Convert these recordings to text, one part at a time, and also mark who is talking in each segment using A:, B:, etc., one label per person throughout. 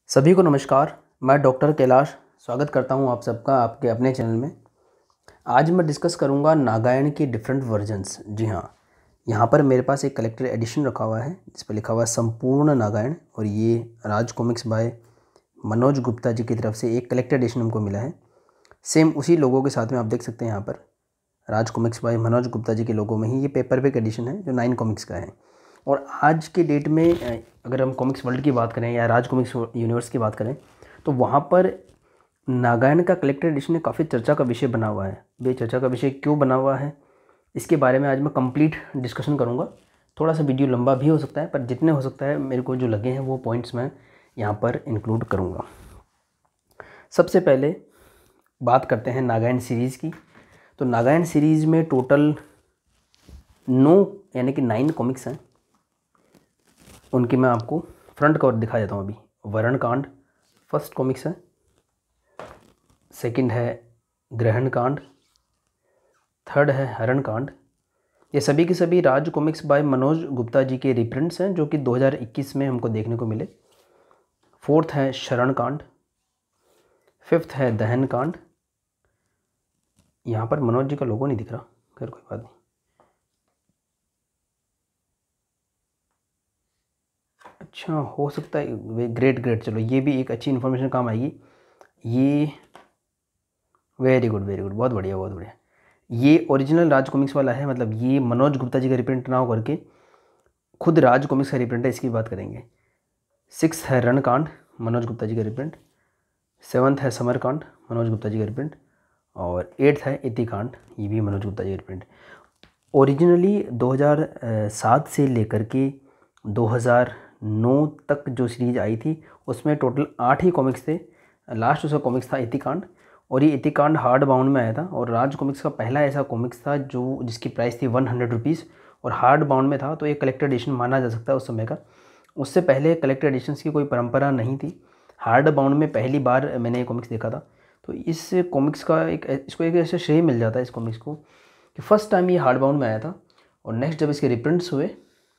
A: सभी को नमस्कार। मैं डॉक्टर कैलाश स्वागत करता हूं आप सबका आपके अपने चैनल में। आज मैं डिस्कस करूंगा नागायण के डिफरेंट वर्जन्स। जी हाँ, यहां पर मेरे पास एक कलेक्टर एडिशन रखा हुआ है जिस पर लिखा हुआ है संपूर्ण नागायण, और ये राज कॉमिक्स बाय मनोज गुप्ता जी की तरफ से एक कलेक्टर एडिशन हमको मिला है। सेम उसी लोगों के साथ में आप देख सकते हैं यहाँ पर राज कॉमिक्स बाय मनोज गुप्ता जी के लोगों में ही ये पेपर बैक एडिशन है जो 9 कॉमिक्स का है। और आज के डेट में अगर हम कॉमिक्स वर्ल्ड की बात करें या राज कॉमिक्स यूनिवर्स की बात करें तो वहाँ पर नागायण का कलेक्टर एडिशन काफ़ी चर्चा का विषय बना हुआ है। वे चर्चा का विषय क्यों बना हुआ है इसके बारे में आज मैं कंप्लीट डिस्कशन करूँगा। थोड़ा सा वीडियो लंबा भी हो सकता है, पर जितने हो सकता है मेरे को जो लगे हैं वो पॉइंट्स मैं यहाँ पर इंक्लूड करूँगा। सबसे पहले बात करते हैं नागायण सीरीज़ की। तो नागायण सीरीज़ में टोटल 9 यानी कि 9 कॉमिक्स हैं। उनकी मैं आपको फ्रंट कवर दिखा देता हूँ। अभी वरण कांड फर्स्ट कॉमिक्स है, सेकंड है ग्रहण कांड, थर्ड है हरण कांड। ये सभी के सभी राज कॉमिक्स बाय मनोज गुप्ता जी के रिप्रिंट्स हैं जो कि 2021 में हमको देखने को मिले। फोर्थ है शरण कांड, फिफ्थ है दहन कांड। यहाँ पर मनोज जी का लोगो नहीं दिख रहा, खैर कोई बात नहीं। अच्छा, हो सकता है वे ग्रेट, चलो ये भी एक अच्छी इन्फॉर्मेशन काम आएगी। ये वेरी गुड, बहुत बढ़िया, बहुत बढ़िया। ये ओरिजिनल राज कॉमिक्स वाला है, मतलब ये मनोज गुप्ता जी का रिप्रिंट ना हो करके खुद राज कॉमिक्स का रिप्रिंट है, इसकी बात करेंगे। 6th है रणकांड, मनोज गुप्ता जी का रिप्रिंट। 7th है समरकांड, मनोज गुप्ता जी का रिप्रिंट। और 8th है इतिकांड, ये भी मनोज गुप्ता जी का रिप्रिंट। ओरिजिनली 2007 से लेकर के 2009 तक जो सीरीज आई थी उसमें टोटल 8 ही कॉमिक्स थे। लास्ट उसका कॉमिक्स था इतिकांड, और ये इतिकांड हार्ड बाउंड में आया था। और राज कॉमिक्स का पहला ऐसा कॉमिक्स था जो जिसकी प्राइस थी 100 रुपीज़ और हार्ड बाउंड में था, तो एक कलेक्टर एडिशन माना जा सकता है उस समय का। उससे पहले कलेक्टर एडिशंस की कोई परंपरा नहीं थी। हार्ड बाउंड में पहली बार मैंने ये कॉमिक्स देखा था। तो इस कॉमिक्स का इसको एक ऐसे श्रेय मिल जाता है इस कॉमिक्स को कि फर्स्ट टाइम ये हार्ड बाउंड में आया था, और नेक्स्ट जब इसके रिप्रिंट्स हुए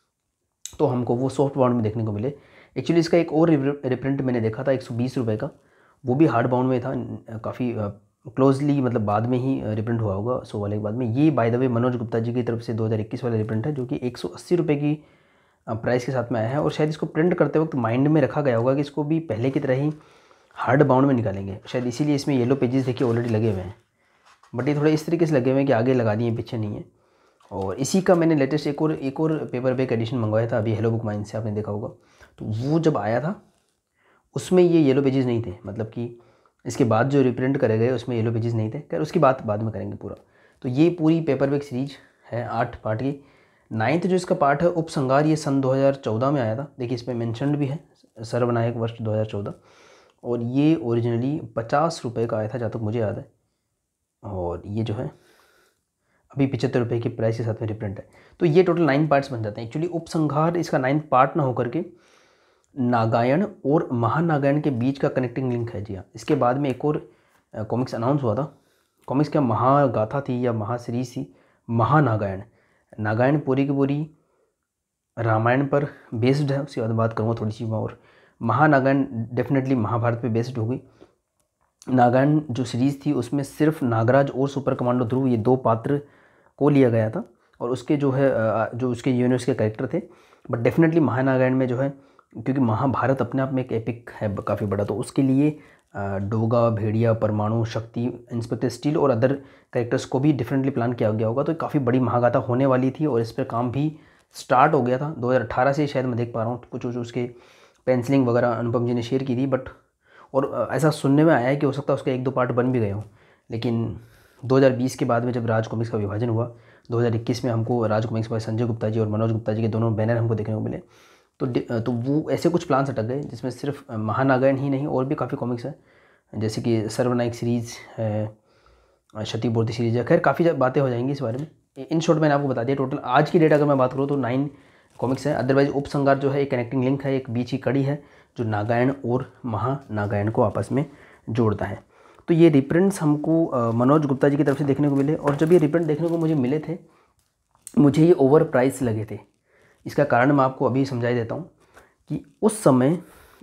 A: तो हमको वो सॉफ्ट बाउंड में देखने को मिले। एक्चुअली इसका एक और रिप्रिंट मैंने देखा था 120 रुपये का, वो भी हार्ड बाउंड में था, काफ़ी क्लोजली, मतलब बाद में ही रिप्रिंट हुआ होगा 100 वाले के बाद में। ये by the way Manoj Gupta ji की तरफ से 2021 वाला रिप्रिंट है जो कि 180 रुपये की प्राइस के साथ में आया है। और शायद इसको प्रिंट करते वक्त माइंड में रखा गया होगा कि इसको भी पहले की तरह ही हार्ड बाउंड में निकालेंगे, शायद इसीलिए इसमें येलो पेजेस देखिए ऑलरेडी लगे हुए हैं, बट ये थोड़े इस तरीके से लगे हुए हैं कि आगे लगा दिए पीछे नहीं है। और इसी का मैंने लेटेस्ट एक और पेपर बैक एडिशन मंगवाया था अभी हेलो बुक माइन से, आपने देखा होगा। तो वो जब आया था उसमें ये येलो पेजेस नहीं थे, मतलब कि इसके बाद जो रिप्रिंट करे गए उसमें येलो पेजेस नहीं थे। खैर उसकी बात बाद में करेंगे पूरा। तो ये पूरी पेपर बैक सीरीज है 8 पार्ट की। 9th जो इसका पार्ट है उपसंहार, ये सन 2014 में आया था। देखिए इसमें मेंशन्ड भी है सर्वनायक वर्ष 2014, और ये ओरिजिनली 50 रुपये का आया था जहाँ तक मुझे याद है। और ये जो है अभी 75 रुपये की प्राइस के साथ में रिप्रिंट है। तो ये टोटल 9 पार्ट्स बन जाते हैं। एक्चुअली उपसंहार इसका 9th पार्ट ना होकर के नागायण और महानागायण के बीच का कनेक्टिंग लिंक है। जी हाँ, इसके बाद में एक और कॉमिक्स अनाउंस हुआ था। कॉमिक्स क्या महागाथा थी या महासीरीज थी, महानागायण। नागायण पूरी की पूरी रामायण पर बेस्ड है, उसके बाद बात करूँगा थोड़ी सी। और महानागायण डेफिनेटली महाभारत पे बेस्ड होगी। नागायण जो सीरीज़ थी उसमें सिर्फ नागराज और सुपर कमांडो ध्रुव ये 2 पात्र को लिया गया था, और उसके जो है जो उसके यूनिवर्स के कैरेक्टर थे। बट डेफिनेटली महानागायण में जो है, क्योंकि महाभारत अपने आप में एक एपिक है काफ़ी बड़ा, तो उसके लिए डोगा, भेड़िया, परमाणु, शक्ति, इंस्पेक्टर स्टील और अदर कैरेक्टर्स को भी डिफरेंटली प्लान किया गया होगा। तो काफ़ी बड़ी महागाथा होने वाली थी, और इस पर काम भी स्टार्ट हो गया था 2018 से, शायद मैं देख पा रहा हूँ कुछ उसके पेंसिलिंग वगैरह अनुपम जी ने शेयर की थी। बट और ऐसा सुनने में आया है कि हो सकता है उसका 1-2 पार्ट बन भी गए हों। लेकिन 2020 के बाद में जब राज कॉमिक्स का विभाजन हुआ 2021 में, हमको राज कॉमिक्स बाय संजय गुप्ता जी और मनोज गुप्ता जी के दोनों बैनर हमको देखने को मिले। तो वो ऐसे कुछ प्लान्स अटक गए जिसमें सिर्फ महानागायण ही नहीं और भी काफ़ी कॉमिक्स हैं, जैसे कि सर्वनायक सीरीज़ है, क्षतिपूर्ति सीरीज है। खैर काफ़ी बातें हो जाएंगी इस बारे में। इन शॉर्ट मैंने आपको बता दिया। टोटल आज की डेट अगर मैं बात करूँ तो 9 कॉमिक्स हैं। अदरवाइज उपसंहार जो है एक कनेक्टिंग लिंक है, एक बीच की कड़ी है जो नागायण और महानागायण को आपस में जोड़ता है। तो ये रिप्रिंट्स हमको मनोज गुप्ता जी की तरफ से देखने को मिले, और जब ये रिप्रिंट देखने को मुझे मिले थे मुझे ये ओवर प्राइस लगे थे। इसका कारण मैं आपको अभी समझा देता हूँ कि उस समय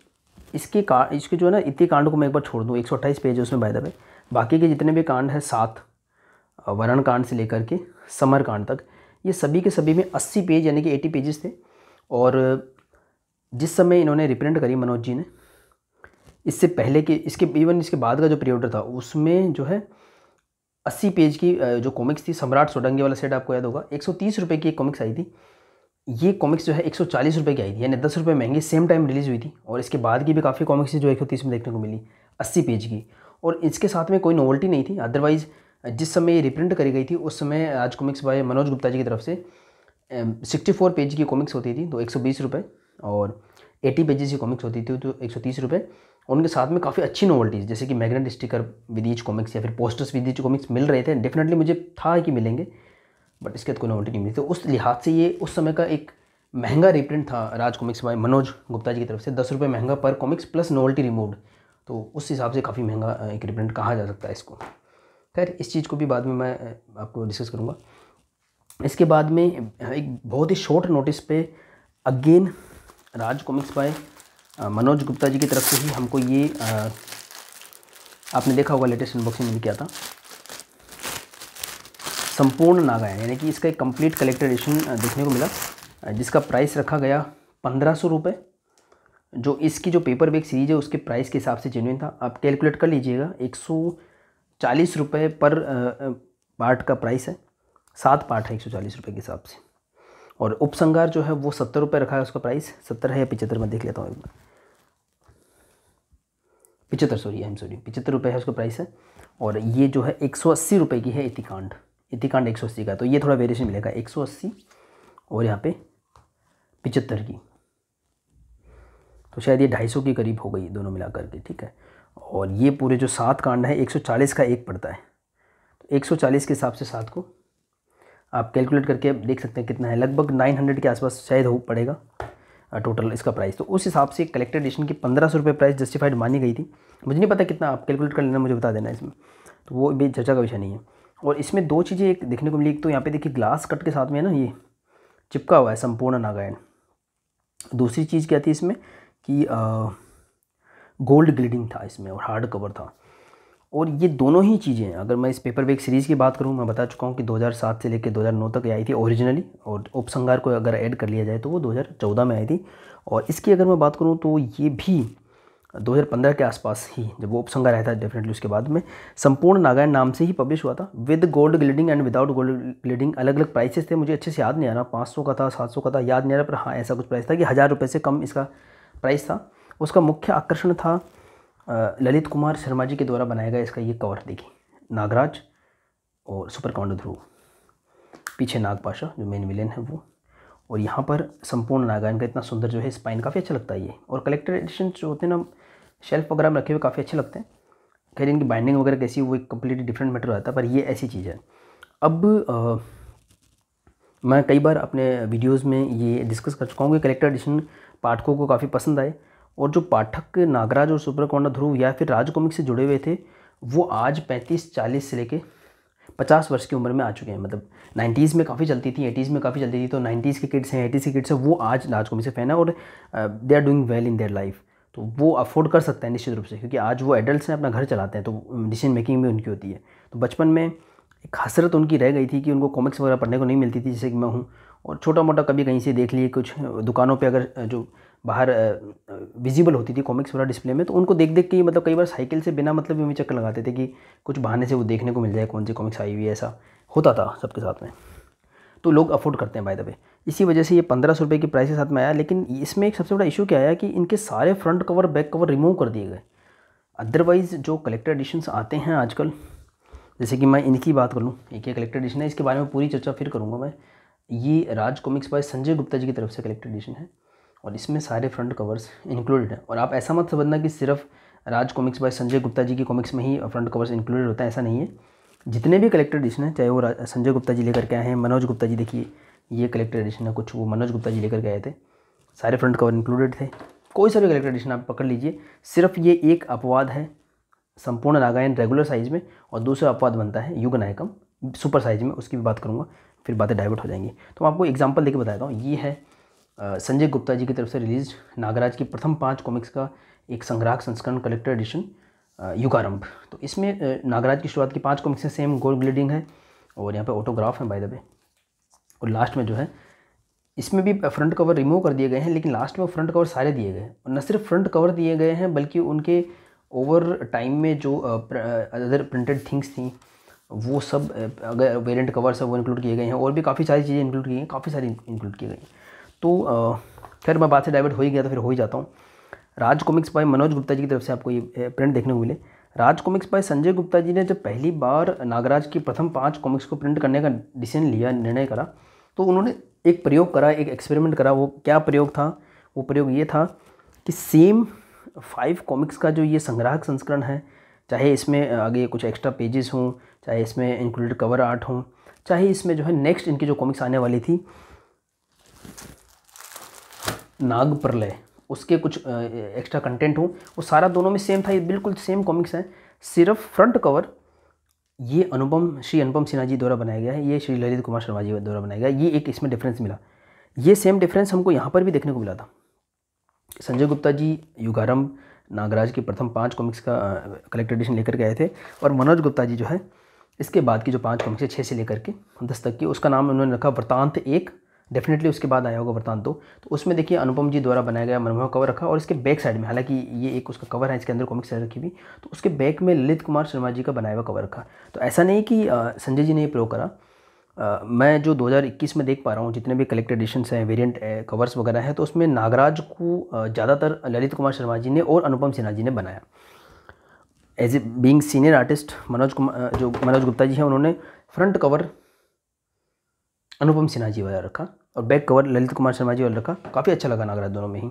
A: इसके जो है ना इतने कांड को मैं एक बार छोड़ दूँ, 128 पेज है उसमें बाय द वे। बाकी के जितने भी कांड हैं 7 वर्ण कांड से लेकर के समर कांड तक, ये सभी के सभी में 80 पेज यानी कि 80 पेजेस थे। और जिस समय इन्होंने रिप्रिंट करी मनोज जी ने, इससे पहले के इसके बाद का जो पीरियड था उसमें जो है 80 पेज की जो कॉमिक्स थी। सम्राट सोडंगी वाला सेट आपको याद होगा, 130 रुपये की एक कॉमिक्स आई थी। ये कॉमिक्स जो है 140 रुपये की आई थी, यानी 10 रुपये महंगी, सेम टाइम रिलीज़ हुई थी। और इसके बाद की भी काफ़ी कॉमिक्स थी जो 130 में देखने को मिली, 80 पेज की। और इसके साथ में कोई नोवेल्टी नहीं थी। अदरवाइज़ जिस समय ये रिप्रिंट करी गई थी उस समय राज कॉमिक्स बाय मनोज गुप्ता जी की तरफ से 64 पेज की कॉमिक्स होती थी तो 120 रुपये, और 80 पेजेस की कॉमिक्स होती थी तो 130 रुपये। उनके साथ में काफ़ी अच्छी नोवेल्टीज़ जैसे कि magnet sticker with each comics या फिर पोस्टर्स विद ईच कॉमिक्स मिल रहे थे। डेफिनेटली मुझे था कि मिलेंगे, बट इसके बाद कोई नोवेल्टी नहीं मिली। तो उस लिहाज से ये उस समय का एक महंगा रिप्रिंट था राज कॉमिक्स बाय मनोज गुप्ता जी की तरफ से, 10 रुपये महंगा पर कॉमिक्स प्लस नोवेल्टी रिमूव्ड। तो उस हिसाब से काफ़ी महंगा एक रिप्रिंट कहा जा सकता है इसको। खैर इस चीज़ को भी बाद में मैं आपको डिस्कस करूँगा। इसके बाद में एक बहुत ही शॉर्ट नोटिस पे again Raj Comics by Manoj Gupta ji की तरफ से ही हमको ये आपने देखा होगा लेटेस्ट अनबॉक्सिंग में किया था, संपूर्ण नागायण, यानी कि इसका एक कंप्लीट कलेक्टर एडिशन देखने को मिला जिसका प्राइस रखा गया 1500 रुपये। जो इसकी जो पेपर बैग सीरीज है उसके प्राइस के हिसाब से जेन्युइन था। आप कैलकुलेट कर लीजिएगा, 140 रुपये पर पार्ट का प्राइस है, 7 पार्ट है 140 रुपये के हिसाब से। और उपसंगार जो है वो 70 रुपये रखा है उसका प्राइस, 70 है या 75 मैं देख लेता हूँ एक बार, 75 रुपये है उसका प्राइस है। और ये जो है 180 रुपये की है इतिकांड 180 का, तो ये थोड़ा वेरिएशन मिलेगा, 180 और यहाँ पे 75 की, तो शायद ये 250 के करीब हो गई दोनों मिला करके, ठीक है। और ये पूरे जो 7 कांड है 140 का एक पड़ता है, तो 140 के हिसाब से 7 को आप कैलकुलेट करके देख सकते हैं कितना है, लगभग 900 के आसपास शायद हो पड़ेगा टोटल इसका प्राइस। तो उस हिसाब से कलेक्टर एडिशन की 1500 रुपये प्राइस जस्टिफाइड मानी गई थी। मुझे नहीं पता कितना, आप कैलकुलेट कर लेना, मुझे बता देना इसमें, तो वो भी चर्चा का विषय नहीं है। और इसमें 2 चीज़ें एक देखने को मिली, एक तो यहाँ पे देखिए ग्लास कट के साथ में ना ये चिपका हुआ है संपूर्ण नागायण। दूसरी चीज़ क्या थी इसमें कि गोल्ड ग्लिडिंग था इसमें और हार्ड कवर था। और ये दोनों ही चीज़ें, अगर मैं इस पेपर बैग सीरीज़ की बात करूँ, मैं बता चुका हूँ कि 2007 से लेकर 2009 तक आई थी ओरिजिनली, और उपसंहार को अगर ऐड कर लिया जाए तो वो 2014 में आई थी। और इसकी अगर मैं बात करूँ तो ये भी 2015 के आसपास ही, जब वो उपसंहार आया था डेफिनेटली उसके बाद में संपूर्ण नागायण नाम से ही पब्लिश हुआ था, with gold gliding and without gold gliding. अलग अलग प्राइसेस थे, मुझे अच्छे से याद नहीं आ रहा, 500 का था, 700 का था, याद नहीं आ रहा, पर हाँ ऐसा कुछ प्राइस था कि 1000 रुपये से कम इसका प्राइस था। उसका मुख्य आकर्षण था ललित कुमार शर्मा जी के द्वारा बनाया गया इसका ये कवर, देखिए नागराज और सुपरकांड ध्रुव, पीछे नागपाशा जो मेन विलेन है वो, और यहाँ पर संपूर्ण नागायण का इतना सुंदर जो है स्पाइन, काफ़ी अच्छा लगता है ये। और कलेक्टर एडिशन जो होते हैं ना शेल्फ वगैरह में रखे हुए काफ़ी अच्छे लगते हैं। खैर इनकी बाइंडिंग वगैरह कैसी, वो एक कम्प्लीटली डिफरेंट मैटर रहता है, पर ये ऐसी चीज़ है। अब मैं कई बार अपने वीडियोज़ में ये डिस्कस कर चुका हूँ कि कलेक्टर एडिशन पाठकों को काफ़ी पसंद आए, और जो पाठक नागराज और सुपरकांड ध्रुव या फिर राज कॉमिक्स से जुड़े हुए थे वो आज 35-40 से लेके 50 वर्ष की उम्र में आ चुके हैं। मतलब 90s में काफ़ी चलती थी, 80s में काफ़ी चलती थी, तो 90s के किड्स हैं, 80s के किड्स हैं, वो आज राज कॉमिक्स से फ़ैन है और they are doing well in their life. तो वो अफोर्ड कर सकते हैं निश्चित रूप से, क्योंकि आज वो एडल्ट्स हैं, अपना घर चलाते हैं, तो डिसीजन मेकिंग भी उनकी होती है। तो बचपन में एक हसरत उनकी रह गई थी कि उनको कॉमिक्स वगैरह पढ़ने को नहीं मिलती थी, जैसे कि मैं हूँ, और छोटा मोटा कभी कहीं से देख लिए, कुछ दुकानों पे अगर जो बाहर विजिबल होती थी कॉमिक्स वगैरह डिस्प्ले में, तो उनको देख देख के मतलब कई बार साइकिल से बिना मतलब भी चक्कर लगाते थे कि कुछ बहाने से वो देखने को मिल जाए कौन सी कॉमिक्स आई हुई है, ऐसा होता था सबके साथ में। तो लोग अफोर्ड करते हैं बाय द वे, इसी वजह से ये 1500 रुपये की प्राइस के साथ में आया। लेकिन इसमें एक सबसे बड़ा इशू क्या आया कि इनके सारे front cover back cover remove कर दिए गए। अदरवाइज़ जो कलेक्टर एडिशंस आते हैं आजकल, जैसे कि मैं इनकी बात कर लूँ, एक कलेक्टर एडिशन है, इसके बारे में पूरी चर्चा फिर करूँगा मैं। ये राज कॉमिक्स बाय संजय गुप्ता जी की तरफ से कलेक्टर एडिशन है, और इसमें सारे फ्रंट कवर्स इंक्लूडेड हैं। और आप ऐसा मत समझना कि सिर्फ राज कॉमिक्स बाय संजय गुप्ता जी की कॉमिक्स में ही फ्रंट कवर्स इंक्लूडेड होता है, ऐसा नहीं है। जितने भी कलेक्टर एडिशन हैं, चाहे वो संजय गुप्ता जी लेकर के आए हैं, मनोज गुप्ता जी, देखिए ये कलेक्टर एडिशन है, कुछ वो मनोज गुप्ता जी लेकर के आए थे, सारे फ्रंट कवर इंक्लूडेड थे। कोई सा भी कलेक्टर एडिशन आप पकड़ लीजिए, सिर्फ ये एक अपवाद है संपूर्ण नागायण रेगुलर साइज़ में, और दूसरा अपवाद बनता है युग नायकम सुपर साइज़ में, उसकी भी बात करूँगा, फिर बातें डाइवर्ट हो जाएंगी। तो मैं आपको एग्जांपल देके बताता हूँ। ये है संजय गुप्ता जी की तरफ से रिलीज नागराज की प्रथम 5 कॉमिक्स का एक संग्राहक संस्करण कलेक्टर एडिशन युगारंभ। तो इसमें नागराज की शुरुआत की 5 कॉमिक्स हैं, सेम गोल्ड ग्लेडिंग है और यहाँ पे ऑटोग्राफ है बाय द वे। और लास्ट में जो है इसमें भी फ्रंट कवर रिमूव कर दिए गए हैं, लेकिन लास्ट में फ्रंट कवर सारे दिए गए हैं। और न सिर्फ फ्रंट कवर दिए गए हैं बल्कि उनके ओवर टाइम में जो अदर प्रिंटेड थिंग्स थी वो सब अगर वेरिएंट कवर सब वो इंक्लूड किए गए हैं, और भी काफ़ी सारी चीज़ें इंक्लूड की गई हैं, काफ़ी सारी इंक्लूड की गई हैं। तो खैर मैं बात से डाइवर्ट हो ही गया तो फिर हो ही जाता हूँ। राज कॉमिक्स बाय मनोज गुप्ता जी की तरफ से आपको ये प्रिंट देखने को मिले। राज कॉमिक्स बाय संजय गुप्ता जी ने जब पहली बार नागराज की प्रथम 5 कॉमिक्स को प्रिंट करने का डिसीजन लिया, निर्णय करा, तो उन्होंने एक प्रयोग करा, एक एक्सपेरिमेंट करा। वो क्या प्रयोग था? वो प्रयोग ये था कि सेम 5 कॉमिक्स का जो ये संग्राहक संस्करण है, चाहे इसमें आगे कुछ एक्स्ट्रा पेजेस हों, चाहे इसमें इंक्लूडेड कवर आर्ट हों, चाहे इसमें जो है नेक्स्ट इनकी जो कॉमिक्स आने वाली थी नाग प्रलय, उसके कुछ एक्स्ट्रा कंटेंट हो, वो सारा दोनों में सेम था। ये बिल्कुल सेम कॉमिक्स हैं, सिर्फ फ्रंट कवर ये श्री अनुपम सिन्हा जी द्वारा बनाया गया है, ये श्री ललित कुमार शर्मा जी द्वारा बनाया गया। ये एक इसमें डिफरेंस मिला। ये सेम डिफरेंस हमको यहाँ पर भी देखने को मिला था। संजय गुप्ता जी युगारंभ नागराज की प्रथम 5 कॉमिक्स का कलेक्टर एडिशन लेकर के आए थे, और मनोज गुप्ता जी जो है इसके बाद की जो 5 कॉमिक्स है 6 से लेकर के 10 तक की, उसका नाम उन्होंने रखा वृतांत 1। डेफिनेटली उसके बाद आया होगा वृतांत 2। तो उसमें देखिए अनुपम जी द्वारा बनाया गया मनमोहक कवर रखा, और इसके बैक साइड में, हालांकि ये एक उसका कवर है, इसके अंदर कॉमिक्स रखी हुई, तो उसके बैक में ललित कुमार शर्मा जी का बनाया हुआ कवर रखा। तो ऐसा नहीं कि संजय जी ने ये प्रयोग करा। मैं जो 2021 में देख पा रहा हूँ जितने भी कलेक्टर एडिशंस हैं, वेरिएंट कवर्स वगैरह हैं, तो उसमें नागराज को ज़्यादातर ललित कुमार शर्मा जी ने और अनुपम सिन्हा जी ने बनाया। As a being senior artist Manoj Gupta ji हैं, उन्होंने फ्रंट कवर अनुपम सिन्हा जी वाला रखा और बैक कवर ललित कुमार शर्मा जी वाला रखा। काफ़ी अच्छा लगा नागराज दोनों में ही।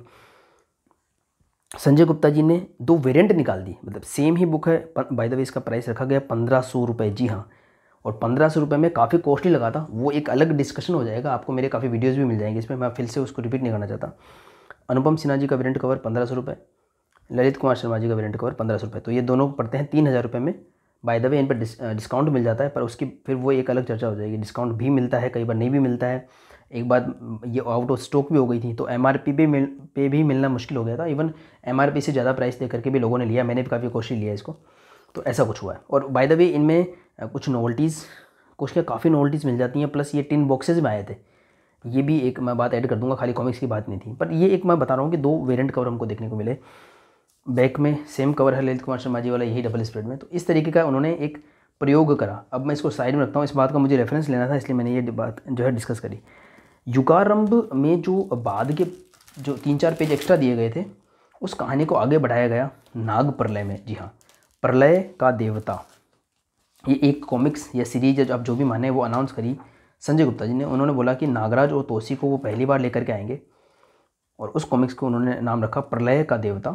A: संजय गुप्ता जी ने 2 वेरिएंट निकाल दी, मतलब सेम ही बुक है। बाय द वे इसका प्राइस रखा गया 1500 रुपये। जी हाँ, और 1500 रुपये में काफ़ी कॉस्टली लगा था, वो एक अलग डिस्कशन हो जाएगा। आपको मेरे काफ़ी वीडियोस भी मिल जाएंगे इसमें, मैं फिर से उसको रिपीट नहीं करना चाहता। अनुपम सिन्हा जी का वेरिएंट कवर 1500 रुपये, ललित कुमार शर्मा जी का वेरिएंट कवर 1500 रुपये। तो ये दोनों पड़ते हैं 3000 रुपये में। बाय द वे इन पर डिस्काउंट मिल जाता है, पर उसकी फिर वो एक अलग चर्चा हो जाएगी। डिस्काउंट भी मिलता है, कई बार नहीं भी मिलता है। एक बार ये आउट ऑफ स्टॉक भी हो गई थी, तो MRP पे भी मिलना मुश्किल हो गया था। इवन MRP से ज़्यादा प्राइस दे करके भी लोगों ने लिया, मैंने भी काफ़ी कोशिश लिया इसको। तो ऐसा कुछ हुआ है। और बाय द वे इनमें कुछ नोवेल्टीज़, कुछ क्या काफ़ी नोवेल्टीज़ मिल जाती हैं, प्लस ये टिन बॉक्सेज में आए थे। ये भी एक मैं बात ऐड कर दूंगा, खाली कॉमिक्स की बात नहीं थी। पर ये एक मैं बता रहा हूँ कि 2 वेरिएंट कवर हमको देखने को मिले। बैक में सेम कवर है ललित कुमार शर्मा जी वाला, यही डबल स्प्रेड में। तो इस तरीके का उन्होंने एक प्रयोग करा। अब मैं इसको साइड में रखता हूँ, इस बात का मुझे रेफरेंस लेना था, इसलिए मैंने ये बात जो है डिस्कस करी। युगारंभ में जो बाद के जो 3-4 पेज एक्स्ट्रा दिए गए थे, उस कहानी को आगे बढ़ाया गया नाग प्रलय में। जी हाँ, प्रलय का देवता, ये एक कॉमिक्स या सीरीज आप जो भी माने वो अनाउंस करी संजय गुप्ता जी ने। उन्होंने बोला कि नागराज और तोसी को वो पहली बार लेकर के आएंगे, और उस कॉमिक्स को उन्होंने नाम रखा प्रलय का देवता।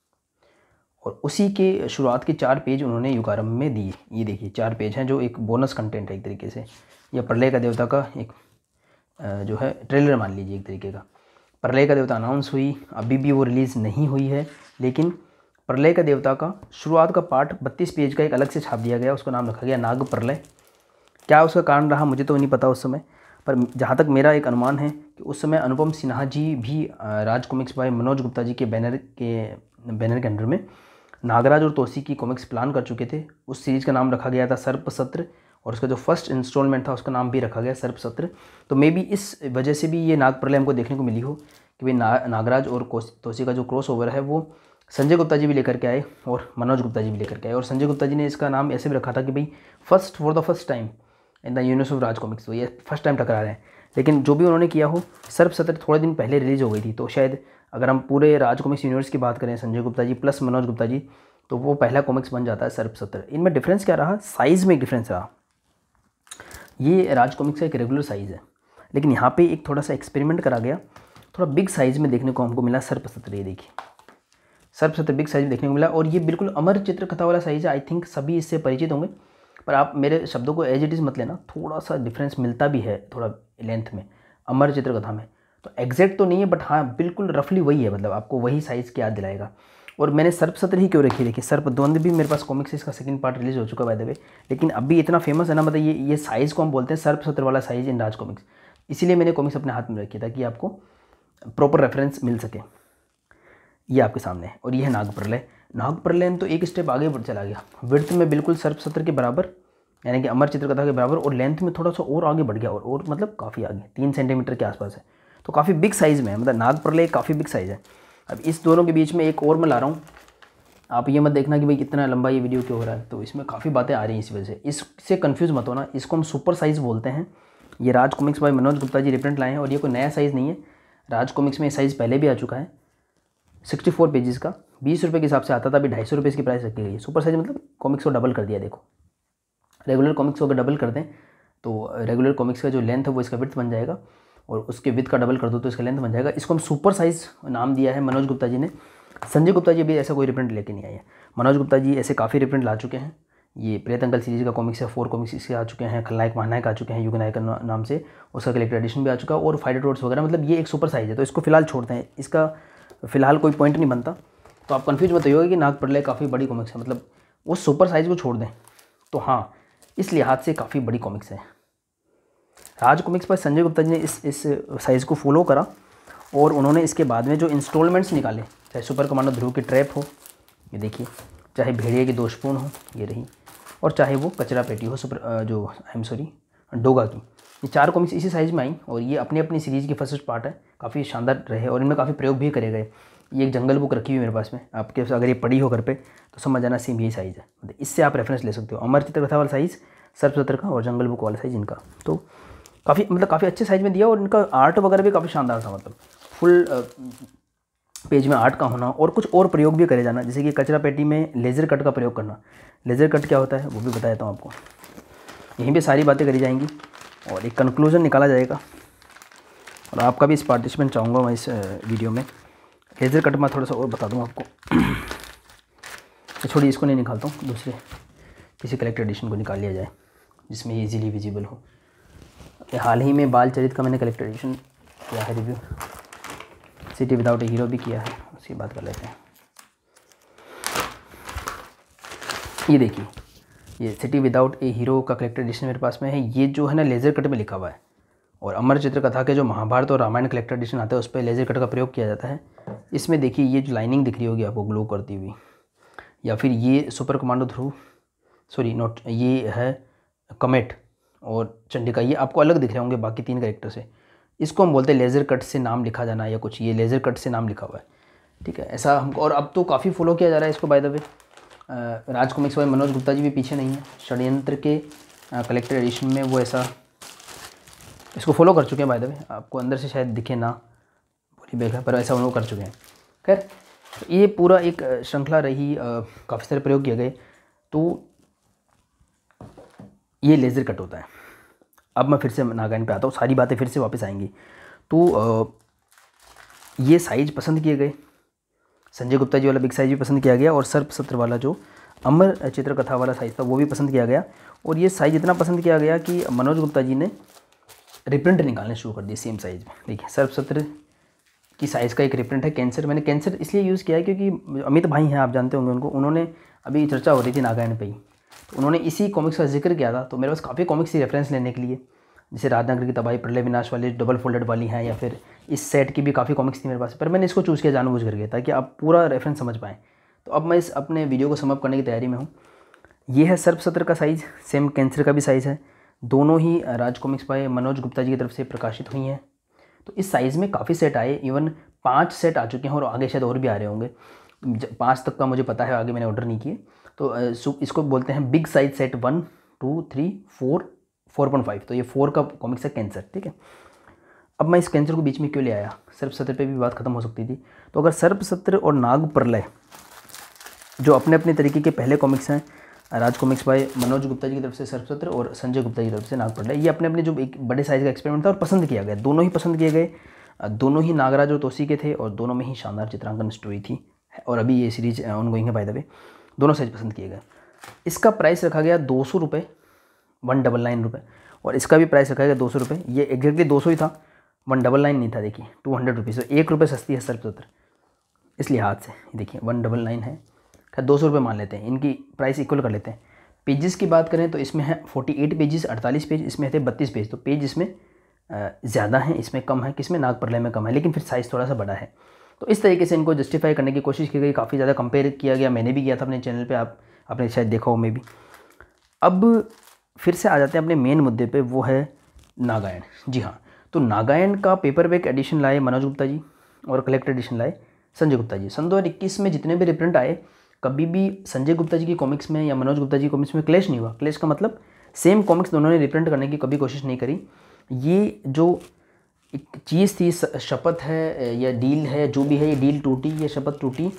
A: और उसी के शुरुआत के 4 पेज उन्होंने युगारंभ में दिए। ये देखिए 4 पेज हैं, जो एक बोनस कंटेंट है एक तरीके से। यह प्रलय का देवता का एक जो है ट्रेलर मान लीजिए एक तरीके का। प्रलय का देवता अनाउंस हुई, अभी भी वो रिलीज़ नहीं हुई है, लेकिन प्रलय का देवता का शुरुआत का पार्ट 32 पेज का एक अलग से छाप दिया गया, उसका नाम रखा गया नाग प्रलय। क्या उसका कारण रहा मुझे तो नहीं पता उस समय, पर जहाँ तक मेरा एक अनुमान है कि उस समय अनुपम सिन्हा जी भी राज कॉमिक्स बाय मनोज गुप्ता जी के बैनर के अंडर में नागराज और तोसी की कॉमिक्स प्लान कर चुके थे। उस सीरीज़ का नाम रखा गया था सर्प सत्र, और उसका जो फर्स्ट इंस्टॉलमेंट था उसका नाम भी रखा गया सर्प सत्र। तो मे बी इस वजह से भी ये नाग प्रलय हमको देखने को मिली हो कि भाई नागराज और तोसी का जो क्रॉस ओवर है वो संजय गुप्ता जी भी लेकर के आए और मनोज गुप्ता जी भी लेकर के आए। और संजय गुप्ता जी ने इसका नाम ऐसे भी रखा था कि भाई for the first time in the universe of Raj Comics, तो ये फर्स्ट टाइम टकरा रहे हैं। लेकिन जो भी उन्होंने किया हो, सर्प सत्र थोड़े दिन पहले रिलीज़ हो गई थी, तो शायद अगर हम पूरे राज कॉमिक्स यूनिवर्स की बात करें संजय गुप्ता जी प्लस मनोज गुप्ता जी, तो वो पहला कॉमिक्स बन जाता है सर्प सत्र। इनमें डिफरेंस क्या रहा? साइज़ में एक डिफरेंस रहा। ये राज कॉमिक्स का एक रेगुलर साइज़ है, लेकिन यहाँ पे एक थोड़ा सा एक्सपेरिमेंट करा गया, थोड़ा बिग साइज़ में देखने को हमको मिला सर्प सत्र। ये देखिए सर्प सत्र बिग साइज़ में देखने को मिला, और ये बिल्कुल अमर चित्रकथा वाला साइज़ है। आई थिंक सभी इससे परिचित होंगे, पर आप मेरे शब्दों को एज इट इज़ मत लेना, थोड़ा सा डिफरेंस मिलता भी है थोड़ा लेंथ में अमर चित्रकथा में। तो एग्जैक्ट तो नहीं है, बट हाँ बिल्कुल रफली वही है, मतलब आपको वही साइज़ की याद दिलाएगा। और मैंने सर्प सत्र ही क्यों रखी, देखिए सर्प द्वंद भी मेरे पास कॉमिक्स इसका सेकंड पार्ट रिलीज हो चुका है बाय द वे, लेकिन अभी इतना फेमस है ना, मतलब ये साइज़ को हम बोलते हैं सर्प सत्र वाला साइज़ इन राज कॉमिक्स, इसीलिए मैंने कॉमिक्स अपने हाथ में रखी ताकि आपको प्रॉपर रेफरेंस मिल सके। ये आपके सामने है, और ये है नागप्रलय। नागप्रलय तो एक स्टेप आगे बढ़ चला गया, विड्थ में बिल्कुल सर्पसत्र के बराबर, यानी कि अमर चित्रकथा के बराबर, और लेंथ में थोड़ा सा और आगे बढ़ गया, और मतलब काफ़ी आगे 3 सेंटीमीटर के आसपास है, तो काफ़ी बिग साइज़ में है, मतलब नागप्रलय काफ़ी बिग साइज़ है। अब इस दोनों के बीच में एक और मैं ला रहा हूँ, आप ये मत देखना कि भाई इतना लंबा ये वीडियो क्यों हो रहा है, तो इसमें काफ़ी बातें आ रही हैं इस वजह से, इससे कन्फ्यूज़ मत होना। इसको हम सुपर साइज़ बोलते हैं। ये Raj Comics by Manoj Gupta ji reprint लाए हैं, और ये कोई नया साइज़ नहीं है, राज कॉमिक्स में ये साइज़ पहले भी आ चुका है। 64 पेजेस का 20 रुपये के हिसाब से आता था, अभी 250 रुपये इसकी प्राइस रखी गई है। सुपर साइज़ मतलब कॉमिक्स को डबल कर दिया। देखो रेगुलर कॉमिक्स को अगर डबल कर दें तो रेगुलर कॉमिक्स का जो लेंथ है वो इसका विड्थ बन जाएगा, और उसके विड्थ का डबल कर दो तो इसका लेंथ बन जाएगा। इसको हम सुपर साइज़ नाम दिया है मनोज गुप्ता जी ने। संजय गुप्ता जी भी ऐसा कोई रिप्रिंट लेके नहीं आए हैं। मनोज गुप्ता जी ऐसे काफ़ी रिप्रिंट ला चुके हैं। ये प्रेत अंकल सीरीज़ का कॉमिक्स है, 4 कॉमिक्स इसके आ चुके हैं, खलनायक महानायक आ चुके हैं युग नायक नाम से, उसका कलेक्टर एडिशन भी आ चुका है, और फाइटर रोड्स वगैरह, मतलब ये एक सुपर साइज़ है, तो इसको फिलहाल छोड़ते हैं, इसका फिलहाल कोई पॉइंट नहीं बनता। तो आप कन्फ्यूज मत होइएगा कि नागप्रलय काफ़ी बड़ी कॉमिक्स है, मतलब वो सुपर साइज़ को छोड़ दें तो हाँ, इस लिहाज से काफ़ी बड़ी कॉमिक्स है। राज कॉमिक्स पर संजय गुप्ता जी ने इस साइज़ को फॉलो करा, और उन्होंने इसके बाद में जो इंस्टॉलमेंट्स निकाले, चाहे सुपर कमांडो ध्रुव की ट्रैप हो, ये देखिए, चाहे भेड़िए की दोषपूर्ण हो, ये रही, और चाहे वो कचरा पेटी हो डोगा की, ये 4 कॉमिक्स इसी साइज़ में आई, और ये अपनी अपनी सीरीज़ की फर्स्ट पार्ट है, काफ़ी शानदार रहे, और इनमें काफ़ी प्रयोग भी करे गए। ये एक जंगल बुक रखी हुई है मेरे पास में, आपके अगर ये पढ़ी हो घर पे तो समझ जाना सेम यही साइज़ है, मतलब इससे आप रेफरेंस ले सकते हो। अमर चित्रकथा वाला साइज़ सर्पसत्र का, और जंगल बुक वाला साइज़ इनका, तो काफ़ी अच्छे साइज़ में दिया, और इनका आर्ट वगैरह भी काफ़ी शानदार था, मतलब फुल पेज में आर्ट का होना, और कुछ और प्रयोग भी करे जाना, जैसे कि कचरा पेटी में लेज़र कट का प्रयोग करना। लेज़र कट क्या होता है वो भी बताता हूँ आपको, यहीं पे सारी बातें करी जाएंगी और एक कंक्लूजन निकाला जाएगा, और आपका भी इस पार्टिसिपेंट चाहूँगा मैं इस वीडियो में। लेज़र कट में थोड़ा सा और बता दूँ आपको, तो छोड़िए इसको नहीं निकालता हूँ, दूसरे किसी कलेक्टर एडिशन को निकाल लिया जाए जिसमें ये ईजीली विजिबल हो। हाल ही में बाल चरित का मैंने कलेक्टर एडिशन किया है review, city without a hero भी किया है, उसकी बात कर लेते हैं। ये देखिए, ये सिटी विदाउट ए हीरो का कलेक्टर एडिशन मेरे पास में है। ये जो है ना लेज़र कट में लिखा हुआ है, और अमर चित्रकथा के जो महाभारत और रामायण कलेक्टर एडिशन आते हैं उस पर लेज़र कट का प्रयोग किया जाता है। इसमें देखिए ये जो लाइनिंग दिख रही होगी आपको ग्लो करती हुई, या फिर ये super commando Dhruv, sorry not, ये है कमेट और चंडिका, ये आपको अलग दिख रहे होंगे बाकी 3 कैरेक्टर से। इसको हम बोलते हैं लेज़र कट से नाम लिखा जाना, या कुछ ये लेज़र कट से नाम लिखा हुआ है, ठीक है, ऐसा हमको। और अब तो काफ़ी फॉलो किया जा रहा है इसको, by the way Raj Comics वाले मनोज गुप्ता जी भी पीछे नहीं है, षड्यंत्र के कलेक्टर एडिशन में वो ऐसा इसको फॉलो कर चुके हैं, बाय द वे आपको अंदर से शायद दिखे ना पूरी बेगा, पर ऐसा उन्होंने कर चुके हैं। खैर ये पूरा एक श्रृंखला रही, काफ़ी सारे प्रयोग किए गए, तो ये लेज़र कट होता है। अब मैं फिर से नागायन पे आता हूँ, सारी बातें फिर से वापस आएंगी। तो ये साइज़ पसंद किए गए, संजय गुप्ता जी वाला बिग साइज़ भी पसंद किया गया, और सर्पसत्र वाला जो अमर चित्रकथा वाला साइज़ था वो भी पसंद किया गया। और ये साइज़ इतना पसंद किया गया कि मनोज गुप्ता जी ने रिप्रिंट निकालने शुरू कर दिए सेम साइज़ में। देखिए सर्पसत्र की साइज़ का एक रिप्रिंट है कैंसर, मैंने कैंसर इसलिए यूज़ किया है क्योंकि अमित भाई हैं, आप जानते होंगे उनको, उन्होंने अभी चर्चा हो रही थी नागायन पे ही, तो उन्होंने इसी कॉमिक्स का जिक्र किया था, तो मेरे पास काफ़ी कॉमिक्स थी रेफरेंस लेने के लिए, जैसे राजनगर की तबाही, प्रलय विनाश वाली डबल फोल्डेड वाली हैं, या फिर इस सेट की भी काफ़ी कॉमिक्स थी मेरे पास, पर मैंने इसको चूज़ किया जानबूझ करके ताकि आप पूरा रेफरेंस समझ पाएँ। तो अब मैं इस अपने वीडियो को समअप करने की तैयारी में हूँ। ये है सर्पसत्र का साइज़, सेम कैंसर का भी साइज़ है, दोनों ही राज कॉमिक्स बाय मनोज गुप्ता जी की तरफ से प्रकाशित हुई हैं। तो इस साइज़ में काफ़ी सेट आए, इवन 5 सेट आ चुके हैं, और आगे शायद और भी आ रहे होंगे, 5 तक का मुझे पता है, आगे मैंने ऑर्डर नहीं किए। तो इसको बोलते हैं बिग साइज सेट 1, 2, 3, 4, 4.5, तो ये 4 का कॉमिक्स है कैंसर, ठीक है। अब मैं इस कैंसर को बीच में क्यों ले आया, सर्पसत्र पे भी बात खत्म हो सकती थी। तो अगर सर्पसत्र और नागप्रलय जो अपने अपने तरीके के पहले कॉमिक्स हैं, राज कॉमिक्स बाय मनोज गुप्ता जी की तरफ से सर्पसत्र और संजय गुप्ता जी की तरफ से नागप्रलय, ये अपने अपने जो एक बड़े साइज़ का एक्सपेरिमेंट था और पसंद किया गया, दोनों ही पसंद किए गए, दोनों ही नागराज और तोसी के थे, और दोनों में ही शानदार चित्रांकन स्टोरी थी, और अभी ये सीरीज ऑनगोइंग है बाय द वे। दोनों साइज पसंद किए गए। इसका प्राइस रखा गया 200 रुपये, 199 रुपये, और इसका भी प्राइस रखा गया 200 रुपये। ये एग्जैक्टली 200 ही था, 199 नहीं था, देखिए 200 रुपीज़, तो 1 रुपये सस्ती है सर्पसत्र इस लिहाज से। देखिए 199 है, खैर 200 रुपये मान लेते हैं, इनकी प्राइस इक्वल कर लेते हैं। पेजेस की बात करें तो इसमें है 48 पेजेस, 48 पेज, इसमें थे 32 पेज, तो पेज इसमें ज़्यादा हैं, इसमें कम है, किसमें नागप्रलय में कम है, लेकिन फिर साइज़ थोड़ा सा बड़ा है। तो इस तरीके से इनको जस्टिफाई करने की कोशिश की गई, काफ़ी ज़्यादा कंपेयर किया गया, मैंने भी किया था अपने चैनल पे, आपने शायद देखा हो मे भी। अब फिर से आ जाते हैं अपने मेन मुद्दे पे, वो है नागायण। जी हाँ, तो नागायण का पेपर बैक एडिशन लाए मनोज गुप्ता जी और कलेक्टर एडिशन लाए संजय गुप्ता जी। सन 2021 में जितने भी रिप्रिंट आए, कभी भी संजय गुप्ता जी की कॉमिक्स में या मनोज गुप्ता जी की कॉमिक्स में क्लैश नहीं हुआ। क्लैश का मतलब सेम कॉमिक्स दोनों ने रिप्रिंट करने की कभी कोशिश नहीं करी। ये जो एक चीज़ थी, शपथ है या डील है, जो भी है, ये डील टूटी, ये शपथ टूटी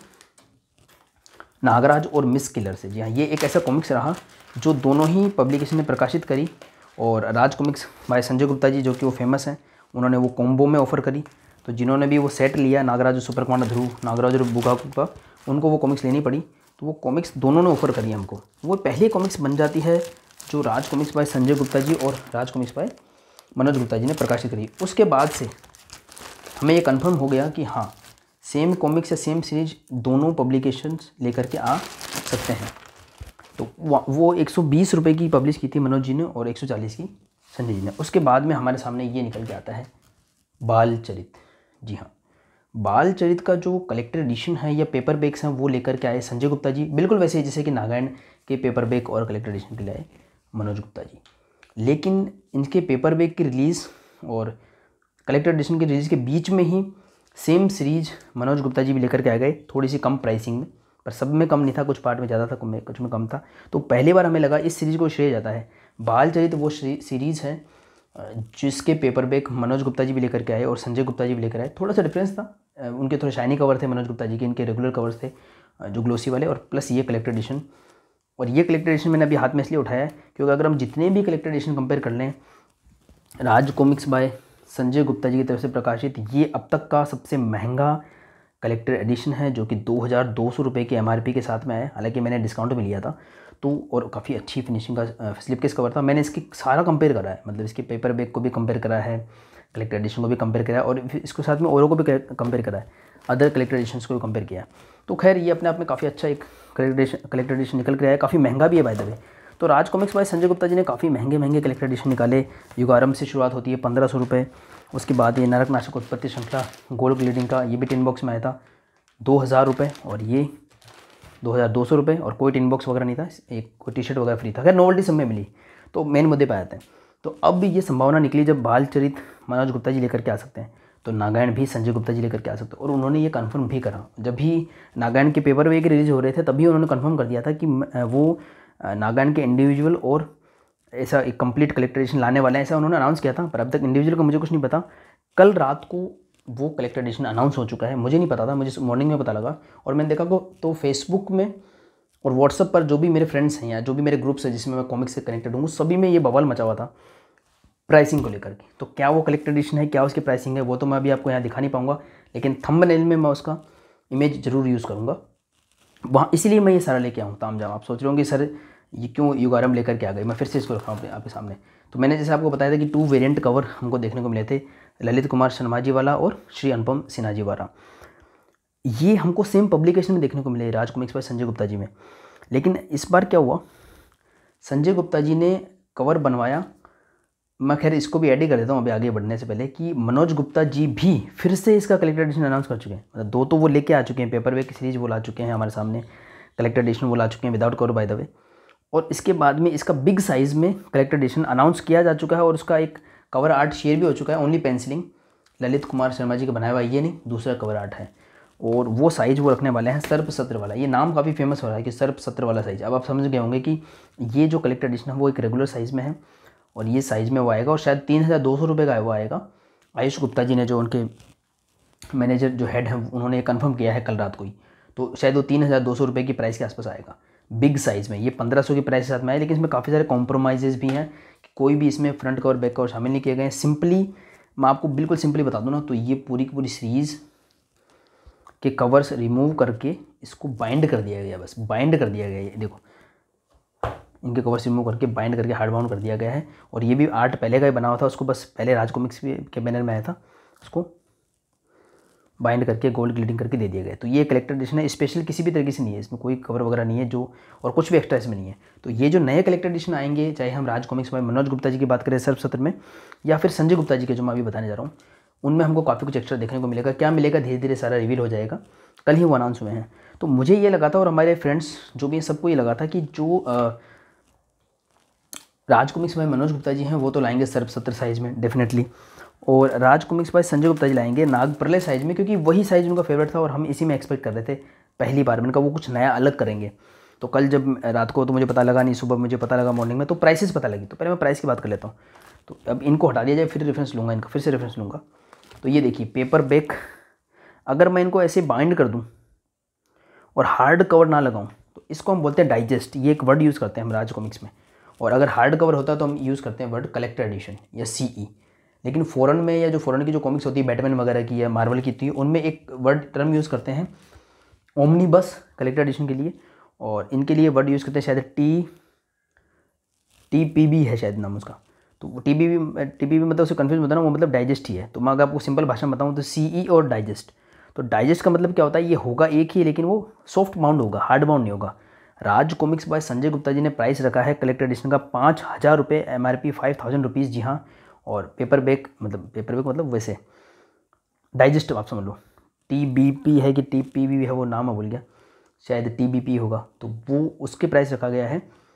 A: नागराज और मिस किलर से। जी हाँ, ये एक ऐसा कॉमिक्स रहा जो दोनों ही पब्लिकेशन ने प्रकाशित करी, और राज कॉमिक्स बाय संजय गुप्ता जी जो कि वो फेमस हैं, उन्होंने वो कॉम्बो में ऑफ़र करी। तो जिन्होंने भी वो सेट लिया, नागराज और सुपर कमांडर ध्रुव, नागराज और बुगाकू का, उनको वो कॉमिक्स लेनी पड़ी। तो वो कॉमिक्स दोनों ने ऑफ़र करी हमको। वो पहली कॉमिक्स बन जाती है जो राज कॉमिक्स बाय संजय गुप्ता जी और राज कॉमिक्स बाय मनोज गुप्ता जी ने प्रकाशित करी। उसके बाद से हमें ये कन्फर्म हो गया कि हाँ, सेम कॉमिक्स या सेम सीरीज दोनों पब्लिकेशंस लेकर के आ सकते हैं। तो वो 120 रुपये की पब्लिश की थी मनोज जी ने और 140 की संजय जी ने। उसके बाद में हमारे सामने ये निकल के आता है बाल चरित। जी हाँ, बाल चरित का जो कलेक्टर एडिशन है या पेपर बैक्स हैं वो लेकर के आए संजय गुप्ता जी, बिल्कुल वैसे ही जैसे कि नागायण के पेपर बैक और कलेक्टर एडिशन के लिए आए मनोज गुप्ता जी। लेकिन इनके पेपर बैक की रिलीज़ और कलेक्टर एडिशन की रिलीज़ के बीच में ही सेम सीरीज मनोज गुप्ता जी भी लेकर के आ गए, थोड़ी सी कम प्राइसिंग में, पर सब में कम नहीं था, कुछ पार्ट में ज़्यादा था, कुछ में कम था। तो पहली बार हमें लगा इस सीरीज़ को श्रेय जाता है। बाल चरित वो सीरीज़ है जिसके पेपर बैक मनोज गुप्ता जी भी लेकर के आए और संजय गुप्ता जी भी लेकर आए। थोड़ा सा डिफरेंस था, उनके थोड़े शाइनी कवर थे मनोज गुप्ता जी के, इनके रेगुलर कवर्स थे जो ग्लोसी वाले, और प्लस ये कलेक्टर एडिशन। और ये कलेक्टर एडिशन मैंने अभी हाथ में इसलिए उठाया है क्योंकि अगर हम जितने भी कलेक्टर एडिशन कंपेयर कर लें, राज कॉमिक्स बाय संजय गुप्ता जी की तरफ से प्रकाशित, ये अब तक का सबसे महंगा कलेक्टर एडिशन है, जो कि 2200 रुपये की MRP के साथ में आया। हालांकि मैंने डिस्काउंट में लिया था तो, और काफ़ी अच्छी फिनिशिंग का स्लिप केस कवर था। मैंने इसकी सारा कंपेयर करा है, मतलब इसके पेपर बैक को भी कंपेयर करा है, कलेक्टर एडिशन को भी कंपेयर करा है, और इसके साथ में औरों को भी कंपेयर करा है, अदर कलेक्टर एडिशंस को भी कंपेयर किया। तो खैर ये अपने आप में काफ़ी अच्छा एक कलेक्टर एडिशन निकल कर आया, काफ़ी महंगा भी है बाय द वे। तो राज कॉमिक्स बाय संजय गुप्ता जी ने काफ़ी महंगे कलेक्टर एडिशन निकाले। युगारंभ से शुरुआत होती है 1500 रुपये। उसके बाद ये नरक नाशक उत्पत्ति श्रृंखला गोल्ड ग्लेडिंग का, ये भी टिन बॉक्स में आया था 2000 रुपये, और ये 2200 रुपये, और कोई टिन बॉक्स वगैरह नहीं था, एक कोई टी शर्ट वगैरह फ्री था। खैर नोवेल्टी सब में मिली। तो मेन मुद्दे पे आते हैं। तो अब ये संभावना निकली जब बाल चरित मनोज गुप्ता जी लेकर के आ सकते हैं, तो नागायण भी संजय गुप्ता जी लेकर के आ सकते हैं। और उन्होंने ये कन्फर्म भी करा, जब भी नागायण के पेपर बैक रिलीज हो रहे थे तभी उन्होंने कन्फर्म कर दिया था कि वो नागायण के इंडिविजुअल और ऐसा एक कंप्लीट कलेक्टर एडिशन लाने वाले हैं, ऐसा उन्होंने अनाउंस किया था। पर अब तक इंडिविजुअल का मुझे कुछ नहीं पता। कल रात को वो कलेक्टर एडिशन अनाउंस हो चुका है, मुझे नहीं पता था, मुझे मॉर्निंग में पता लगा। और मैंने देखा को तो फेसबुक में और व्हाट्सअप पर जो भी मेरे फ्रेंड्स हैं या जो भी मेरे ग्रुप्स हैं जिसमें मैं कॉमिक्स से कनेक्टेड हूँ, सभी में ये बवाल मचा हुआ था प्राइसिंग को लेकर के। तो क्या वो कलेक्टर एडिशन है, क्या उसकी प्राइसिंग है, वो तो मैं अभी आपको यहाँ दिखा नहीं पाऊँगा, लेकिन थंबनेल में मैं उसका इमेज ज़रूर यूज़ करूँगा वहाँ। इसीलिए मैं ये सारा लेके आऊँ तामझाम। आप सोच रहे होंगे सर ये क्यों युगारंभ लेकर के आ गए, मैं फिर से इसको रखा हूँ आपके सामने। तो मैंने जैसे आपको बताया था कि 2 वेरिएंट कवर हमको देखने को मिले थे, ललित कुमार शर्मा जी वाला और श्री अनुपम सिन्हा जी वाला। ये हमको सेम पब्लिकेशन में देखने को मिले राज कॉमिक्स बाय संजय गुप्ता जी में। लेकिन इस बार क्या हुआ, संजय गुप्ता जी ने कवर बनवाया। मैं खैर इसको भी ऐड ही कर देता हूँ अभी आगे बढ़ने से पहले कि मनोज गुप्ता जी भी फिर से इसका कलेक्टर एडिशन अनाउंस कर चुके हैं। मतलब 2 तो वो लेके आ चुके हैं, पेपर बैक की सीरीज वो ला चुके हैं हमारे सामने, कलेक्टर एडिशन वो ला चुके हैं without cover by the way. और इसके बाद में इसका बिग साइज़ में कलेक्टर एडिशन अनाउंस किया जा चुका है, और उसका एक कवर आर्ट शेयर भी हो चुका है, ओनली पेंसिलिंग, ललित कुमार शर्मा जी का बनाया हुआ ये नहीं, दूसरा कवर आर्ट है। और वो साइज़ वो रखने वाले हैं सर्प सत्र वाला। ये नाम काफ़ी फेमस हो रहा है कि सर्प सत्र वाला साइज़। अब आप समझ गए होंगे कि ये जो कलेक्टर एडिशन है वो एक रेगुलर साइज़ में है, और ये साइज़ में वो आएगा, और शायद 3200 रुपये का वो आएगा। आयुष गुप्ता जी ने, जो उनके मैनेजर जो हेड है, उन्होंने ये कन्फर्म किया है कल रात को ही। तो शायद वो 3200 रुपये की प्राइस के आसपास आएगा बिग साइज़ में। ये 1500 की प्राइस के साथ में आए, लेकिन इसमें काफ़ी सारे कॉम्प्रोमाइज़ भी हैं कि कोई भी इसमें फ्रंट कवर बैक कवर शामिल नहीं किए गए हैं। सिंपली मैं आपको बिल्कुल सिंपली बता दूँ ना, तो ये पूरी की पूरी सीरीज़ के कवर्स रिमूव करके इसको बाइंड कर दिया गया, बस बाइंड कर दिया गया। ये देखो इनके कवर्स रिमूव करके बाइंड करके हार्ड बाउंड कर दिया गया है। और ये भी आर्ट पहले का ही बना हुआ था, उसको बस पहले राज कॉमिक्स के बैनर में आया था, उसको बाइंड करके गोल्ड ग्लिटिंग करके दे दिया गया। तो ये कलेक्टर एडिशन है, स्पेशल किसी भी तरीके से नहीं है, इसमें कोई कवर वगैरह नहीं है जो, और कुछ भी एक्स्ट्रा इसमें नहीं है। तो ये जो नए कलेक्टर एडिशन आएंगे, चाहे हम राज कॉमिक्स में मनोज गुप्ता जी की बात करें सर्प सत्र में, या फिर संजय गुप्ता जी के जो मैं अभी बताने जा रहा हूँ, उनमें हमको काफ़ी कुछ एक्स्ट्रा देखने को मिलेगा। क्या मिलेगा धीरे धीरे सारा रिवील हो जाएगा, कल ही वो अनाउंस हुए हैं। तो मुझे ये लगा था और हमारे फ्रेंड्स जो भी सबको ये लगा था कि जो राज कॉमिक्स भाई मनोज गुप्ता जी हैं वो तो लाएंगे सर्प 70 साइज़ में डेफिनेटली, और राज कॉमिक्स भाई संजय गुप्ता जी लाएंगे नाग प्रलय साइज़ में, क्योंकि वही साइज़ उनका फेवरेट था और हम इसी में एक्सपेक्ट कर रहे थे पहली बार। मैंने कहा वो कुछ नया अलग करेंगे। तो कल जब रात को तो मुझे पता लगा नहीं, सुबह मुझे पता लगा मॉर्निंग में, तो प्राइसेस पता लगी। तो पहले मैं प्राइस की बात कर लेता हूँ। तो अब इनको हटा दिया जाए, फिर रेफरेंस लूँगा, इनका फिर से रेफरेंस लूँगा। तो ये देखिए पेपर बैक, अगर मैं इनको ऐसे बाइंड कर दूँ और हार्ड कवर ना लगाऊँ तो इसको हम बोलते हैं डाइजेस्ट। ये एक वर्ड यूज़ करते हैं हम राज कॉमिक्स में। और अगर हार्ड कवर होता है तो हम यूज़ करते हैं वर्ड कलेक्टर एडिशन या CE। लेकिन फ़ॉरेन में या जो फ़ॉरेन की जो कॉमिक्स होती है बैटमैन वगैरह की या मार्वल की होती है, उनमें एक वर्ड टर्म यूज़ करते हैं ओमनीबस कलेक्टर एडिशन के लिए, और इनके लिए वर्ड यूज़ करते हैं शायद TPB है शायद नाम उसका। तो TPB मतलब उसे कन्फ्यूज मत ना, वो मतलब डाइजेस्ट ही है। तो मैं अगर आपको सिंपल भाषा में बताऊँ तो CE और डाइजेस्ट। तो डाइजेस्ट का मतलब क्या होता है, ये होगा एक ही लेकिन वो सॉफ्ट बाउंड होगा, हार्ड बाउंड नहीं होगा। राज कॉमिक्स बाय संजय गुप्ता जी ने प्राइस रखा है कलेक्टर एडिशन का 5000 रुपये, MRP 5000 रुपीज़, जी हाँ। और पेपर बैक मतलब वैसे डाइजेस्ट आप समझ लो, TBP है कि TPB है वो नाम मैं भूल गया, शायद TBP होगा। तो वो उसके प्राइस रखा गया है,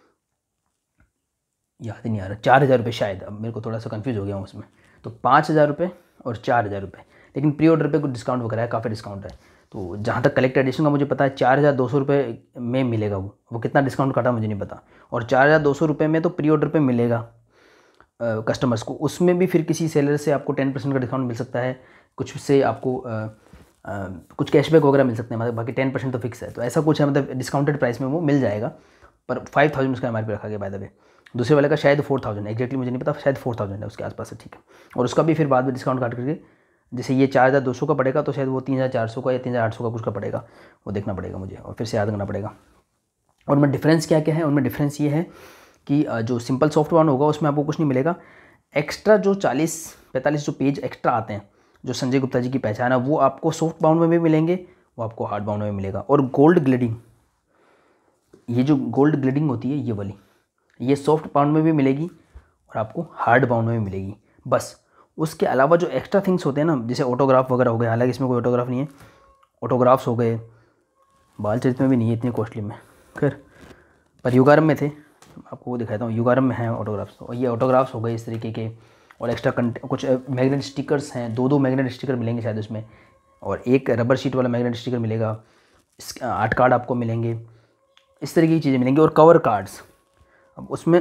A: याद ही नहीं आ रहा, 4000 रुपये शायद, अब मेरे को थोड़ा सा कंफ्यूज हो गया हूँ उसमें। तो 5000 रुपये और 4000 रुपये, लेकिन प्री ऑर्डर पे कुछ डिस्काउंट वगैरह है, काफ़ी डिस्काउंट है। तो जहाँ तक कलेक्टर एडिशन का मुझे पता है 4200 रुपये में मिलेगा वो कितना डिस्काउंट काटा मुझे नहीं पता। और 4200 रुपये में तो प्री ऑर्डर पे मिलेगा कस्टमर्स को। उसमें भी फिर किसी सेलर से आपको 10% का डिस्काउंट मिल सकता है, कुछ से आपको कुछ कैशबैक वगैरह मिल सकते हैं, मतलब बाकी 10% तो फिक्स है। तो ऐसा कुछ है, मतलब डिस्काउंटेड प्राइस में वो मिल जाएगा। पर 5000 उसका MRP रखा गया बाय द वे। दूसरे वाले का शायद 4000, एग्जैक्टली मुझे नहीं पता, शायद 4000 है, उसके आसपास है, ठीक है। और उसका भी फिर बाद में डिस्काउंट काट करके, जैसे ये 4200 का पड़ेगा तो शायद वो 3400 का या 3800 का कुछ का पड़ेगा, वो देखना पड़ेगा मुझे और फिर से याद करना पड़ेगा। और उनमें डिफरेंस क्या क्या है, उनमें डिफरेंस ये है कि जो सिंपल सॉफ्ट बाउंड होगा उसमें आपको कुछ नहीं मिलेगा। एक्स्ट्रा जो 40-45 जो पेज एक्स्ट्रा आते हैं जो संजय गुप्ता जी की पहचान है, वो आपको सॉफ्ट बाउंड में भी मिलेंगे, वो आपको हार्ड बाउंड में मिलेगा। और गोल्ड ग्लेडिंग, ये जो गोल्ड ग्लेडिंग होती है ये वाली, ये सॉफ्ट बाउंड में भी मिलेगी और आपको हार्ड बाउंड में भी मिलेगी। बस उसके अलावा जो एक्स्ट्रा थिंग्स होते हैं ना, जैसे ऑटोग्राफ वगैरह हो गए, हालांकि इसमें कोई ऑटोग्राफ नहीं है, ऑटोग्राफ्स हो गए, बालचरित में भी नहीं है इतनी कॉस्टली में, खैर पर युगारम में थे, आपको वो दिखाता हूँ, युगारम में है ऑटोग्राफ्स। और ये ऑटोग्राफ्स हो गए इस तरीके के, और एक्स्ट्रा कुछ मैग्नेट स्टिकर्स हैं, दो मैग्नेट स्टिकर मिलेंगे शायद उसमें, और एक रबर शीट वाला मैग्नेट स्टिकर मिलेगा, 8 कार्ड आपको मिलेंगे, इस तरीके की चीज़ें मिलेंगी। और कवर कार्ड्स, अब उसमें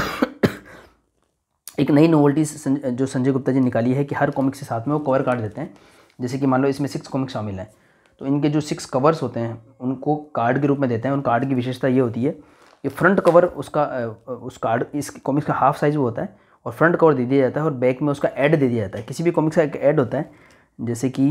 A: एक नई नोवेल्टी जो संजय गुप्ता जी निकाली है कि हर कॉमिक्स के साथ में वो कवर कार्ड देते हैं। जैसे कि मान लो इसमें 6 कॉमिक्स शामिल हैं, तो इनके जो 6 कवर्स होते हैं उनको कार्ड के रूप में देते हैं। उन कार्ड की विशेषता ये होती है कि फ्रंट कवर उसका उस कार्ड इस कॉमिक्स का हाफ साइज़ वो होता है और फ्रंट कवर दे दिया जाता है और बैक में उसका ऐड दे दिया जाता है। किसी भी कॉमिक्स का एक ऐड होता है, जैसे कि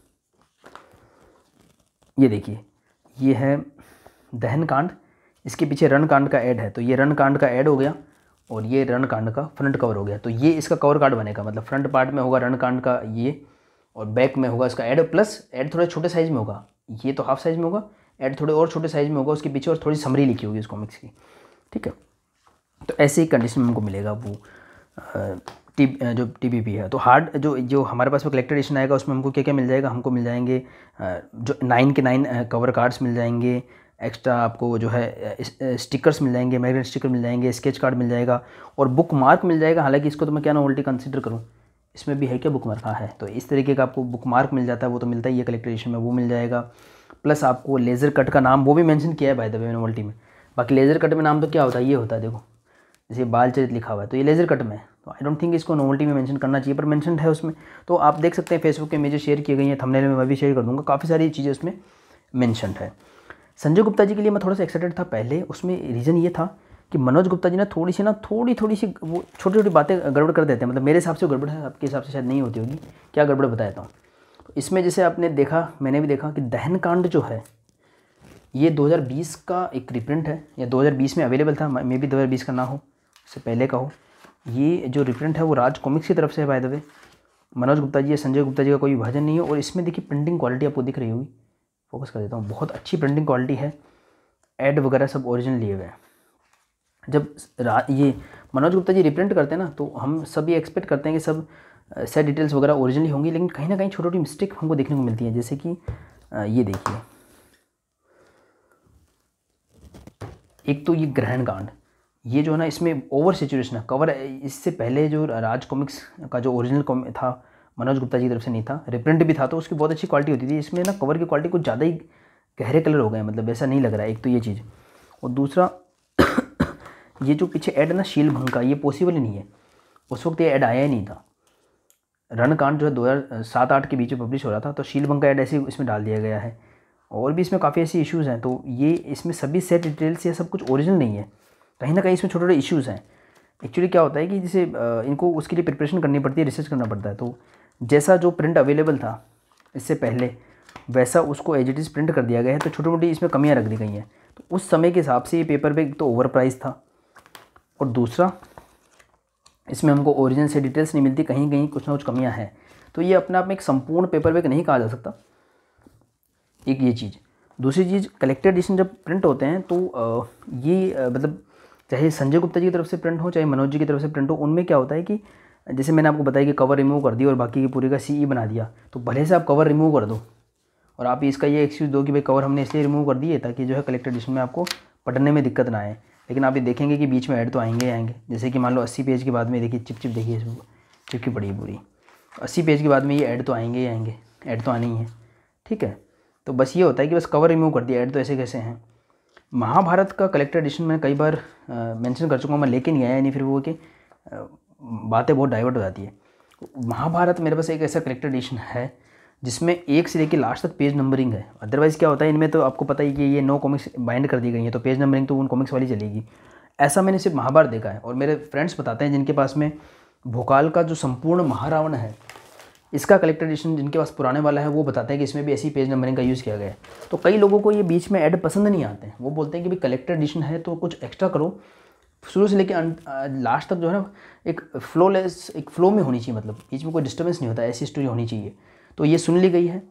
A: ये देखिए, ये है दहन कांड, इसके पीछे रण कांड का ऐड है, तो ये रण कांड का ऐड हो गया और ये रण कांड का फ्रंट कवर हो गया। तो ये इसका कवर कार्ड बनेगा, मतलब फ्रंट पार्ट में होगा रण कांड का ये, और बैक में होगा इसका ऐड, प्लस ऐड थोड़े छोटे साइज़ में होगा, ये तो हाफ साइज़ में होगा, ऐड थोड़े और छोटे साइज़ में होगा उसके पीछे, और थोड़ी समरी लिखी होगी उस कॉमिक्स की, ठीक है। तो ऐसे ही कंडीशन में हमको मिलेगा वो जो TPP है। तो हार्ड जो हमारे पास में कलेक्टर एडिशन आएगा उसमें हमको क्या क्या मिल जाएगा, हमको मिल जाएंगे जो 9 के 9 कवर कार्ड्स मिल जाएंगे, एक्स्ट्रा आपको जो है स्टिकर्स मिल जाएंगे, मैग्नेट स्टिकर मिल जाएंगे, स्केच कार्ड मिल जाएगा और बुक मार्क मिल जाएगा। हालांकि इसको तो मैं क्या नोवेल्टी कंसीडर करूँ, इसमें भी है क्या बुक मार्क, हाँ है। तो इस तरीके का आपको बुक मार्क मिल जाता है, वो तो मिलता ही है कलेक्टर एडिशन में, वो मिल जाएगा। प्लस आपको लेज़र कट का नाम वो भी मेंशन किया है बाय द वे नोवेल्टी में। बाकी लेज़र कट में नाम तो क्या होता है, ये होता है, देखो जैसे बालचरित लिखा हुआ है तो ये लेज़र कट में है, तो आई डोंट थिंक इसको नोवेल्टी में मेंशन करना चाहिए, पर मेंशन है उसमें। तो आप देख सकते हैं फेसबुक पे इमेजेस शेयर की गई हैं, थंबनेल में मैं भी शेयर कर दूँगा, काफ़ी सारी चीज़ें उसमें मेंशन है। संजय गुप्ता जी के लिए मैं थोड़ा सा एक्साइटेड था पहले, उसमें रीज़न ये था कि मनोज गुप्ता जी ना थोड़ी सी वो छोटी छोटी बातें गड़बड़ कर देते हैं, मतलब मेरे हिसाब से गड़बड़ है, आपके हिसाब से शायद नहीं होती होगी, क्या गड़बड़ बताता हूँ। तो इसमें जैसे आपने देखा, मैंने भी देखा कि दहन कांड जो है ये 2020 का एक रिप्रिंट है, या 2020 में अवेलेबल था, मे बी 2020 का ना हो, उससे पहले का हो। ये जो रिप्रिंट है वो राज कॉमिक्स की तरफ से है by the way, Manoj Gupta ji या संजय गुप्ता जी का कोई विभाजन नहीं है। और इसमें देखिए प्रिंटिंग क्वालिटी आपको दिख रही होगी, फोकस कर देता हूँ, बहुत अच्छी प्रिंटिंग क्वालिटी है, ऐड वगैरह सब ओरिजिनल लिए हुए हैं। जब ये मनोज गुप्ता जी रिप्रिंट करते हैं ना, तो हम सब ये एक्सपेक्ट करते हैं कि सब सेट डिटेल्स वगैरह ओरिजिनली होंगी, लेकिन कहीं ना कहीं छोटी छोटी मिस्टेक हमको देखने को मिलती है। जैसे कि ये देखिए, एक तो ये ग्रहण कांड, ये जो है ना इसमें ओवर सेचुरेशन है कवर। इससे पहले जो राज कॉमिक्स का जो ओरिजिनल था मनोज गुप्ता जी की तरफ से नहीं था, रिप्रिंट भी था, तो उसकी बहुत अच्छी क्वालिटी होती थी। इसमें ना कवर की क्वालिटी कुछ ज़्यादा ही गहरे कलर हो गए, मतलब ऐसा नहीं लग रहा है। एक तो ये चीज़, और दूसरा ये जो पीछे ऐड है ना शील भंग का, ये पॉसिबल ही नहीं है, उस वक्त ये ऐड आया ही नहीं था। रणकांड जो है 2007-8 के बीच में पब्लिश हो रहा था, तो शील भंग का ऐड ऐसे इसमें डाल दिया गया है। और भी इसमें काफ़ी ऐसे इश्यूज़ हैं, तो ये इसमें सभी सेट डिटेल्स ये सब कुछ ओरिजिनल नहीं है, कहीं ना कहीं इसमें छोटे छोटे इश्यूज़ हैं। एक्चुअली क्या होता है कि जैसे इनको उसके लिए प्रिपरेशन करनी पड़ती है, रिसर्च करना पड़ता है। तो जैसा जो प्रिंट अवेलेबल था इससे पहले, वैसा उसको एज इट इज़ प्रिंट कर दिया गया है, तो छोटी मोटी इसमें कमियाँ रख दी गई हैं। तो उस समय के हिसाब से ये पेपर बैग तो ओवर प्राइस था, और दूसरा इसमें हमको ओरिजिनल से डिटेल्स नहीं मिलती, कहीं कहीं कुछ ना कुछ कमियाँ हैं। तो ये अपने आप में एक संपूर्ण पेपर बैग नहीं कहा जा सकता। एक ये चीज़, दूसरी चीज़ कलेक्टर एडिशन जब प्रिंट होते हैं तो ये मतलब चाहे संजय गुप्ता जी की तरफ से प्रिंट हो चाहे मनोज जी की तरफ से प्रिंट हो, उनमें क्या होता है कि जैसे मैंने आपको बताया कि कवर रिमूव कर दिया और बाकी की पूरी का सीई बना दिया, तो भले से आप कवर रिमूव कर दो और आप इसका ये एक्सक्यूज़ दो कि भाई कवर हमने इसलिए रिमूव कर दिए ताकि जो है कलेक्टर एडिशन में आपको पढ़ने में दिक्कत ना आए, लेकिन आप ये देखेंगे कि बीच में ऐड तो आएंगे ही आएंगे। जैसे कि मान लो 80 पेज के बाद में देखिए चिप देखिए इसमें चिपकी पड़ी है पूरी, 80 पेज के बाद में ये ऐड तो आएंगे ही आएंगे, ऐड तो आनी ही है, ठीक है। तो बस ये होता है कि बस कवर रिमूव कर दिया, ऐड तो ऐसे कैसे हैं। महाभारत का कलेक्टर एडिशन में कई बार मेंशन कर चुका हूँ मैं, लेके नहीं आया, नहीं फिर वो कि बातें बहुत डाइवर्ट हो जाती है। महाभारत मेरे पास एक ऐसा कलेक्टर एडिशन है जिसमें 1 से लेकर लास्ट तक पेज नंबरिंग है। अदरवाइज़ क्या होता है इनमें, तो आपको पता ही कि ये 9 कॉमिक्स बाइंड कर दी गई हैं, तो पेज नंबरिंग तो उन कॉमिक्स वाली चलेगी। ऐसा मैंने सिर्फ महाभारत देखा है, और मेरे फ्रेंड्स बताते हैं जिनके पास में भोकाल का जो संपूर्ण महारावण है, इसका कलेक्टर एडिशन जिनके पास पुराने वाला है, वो बताते हैं कि इसमें भी ऐसी पेज नंबरिंग का यूज़ किया गया है। तो कई लोगों को ये बीच में ऐड पसंद नहीं आते हैं, वो बोलते हैं कि भाई कलेक्टर एडिशन है तो कुछ एक्स्ट्रा करो, शुरू से लेकर लास्ट तक जो है ना एक फ्लोलेस, एक फ्लो में होनी चाहिए, मतलब बीच में कोई डिस्टर्बेंस नहीं होता, ऐसी स्टोरी होनी चाहिए। तो ये सुन ली गई है।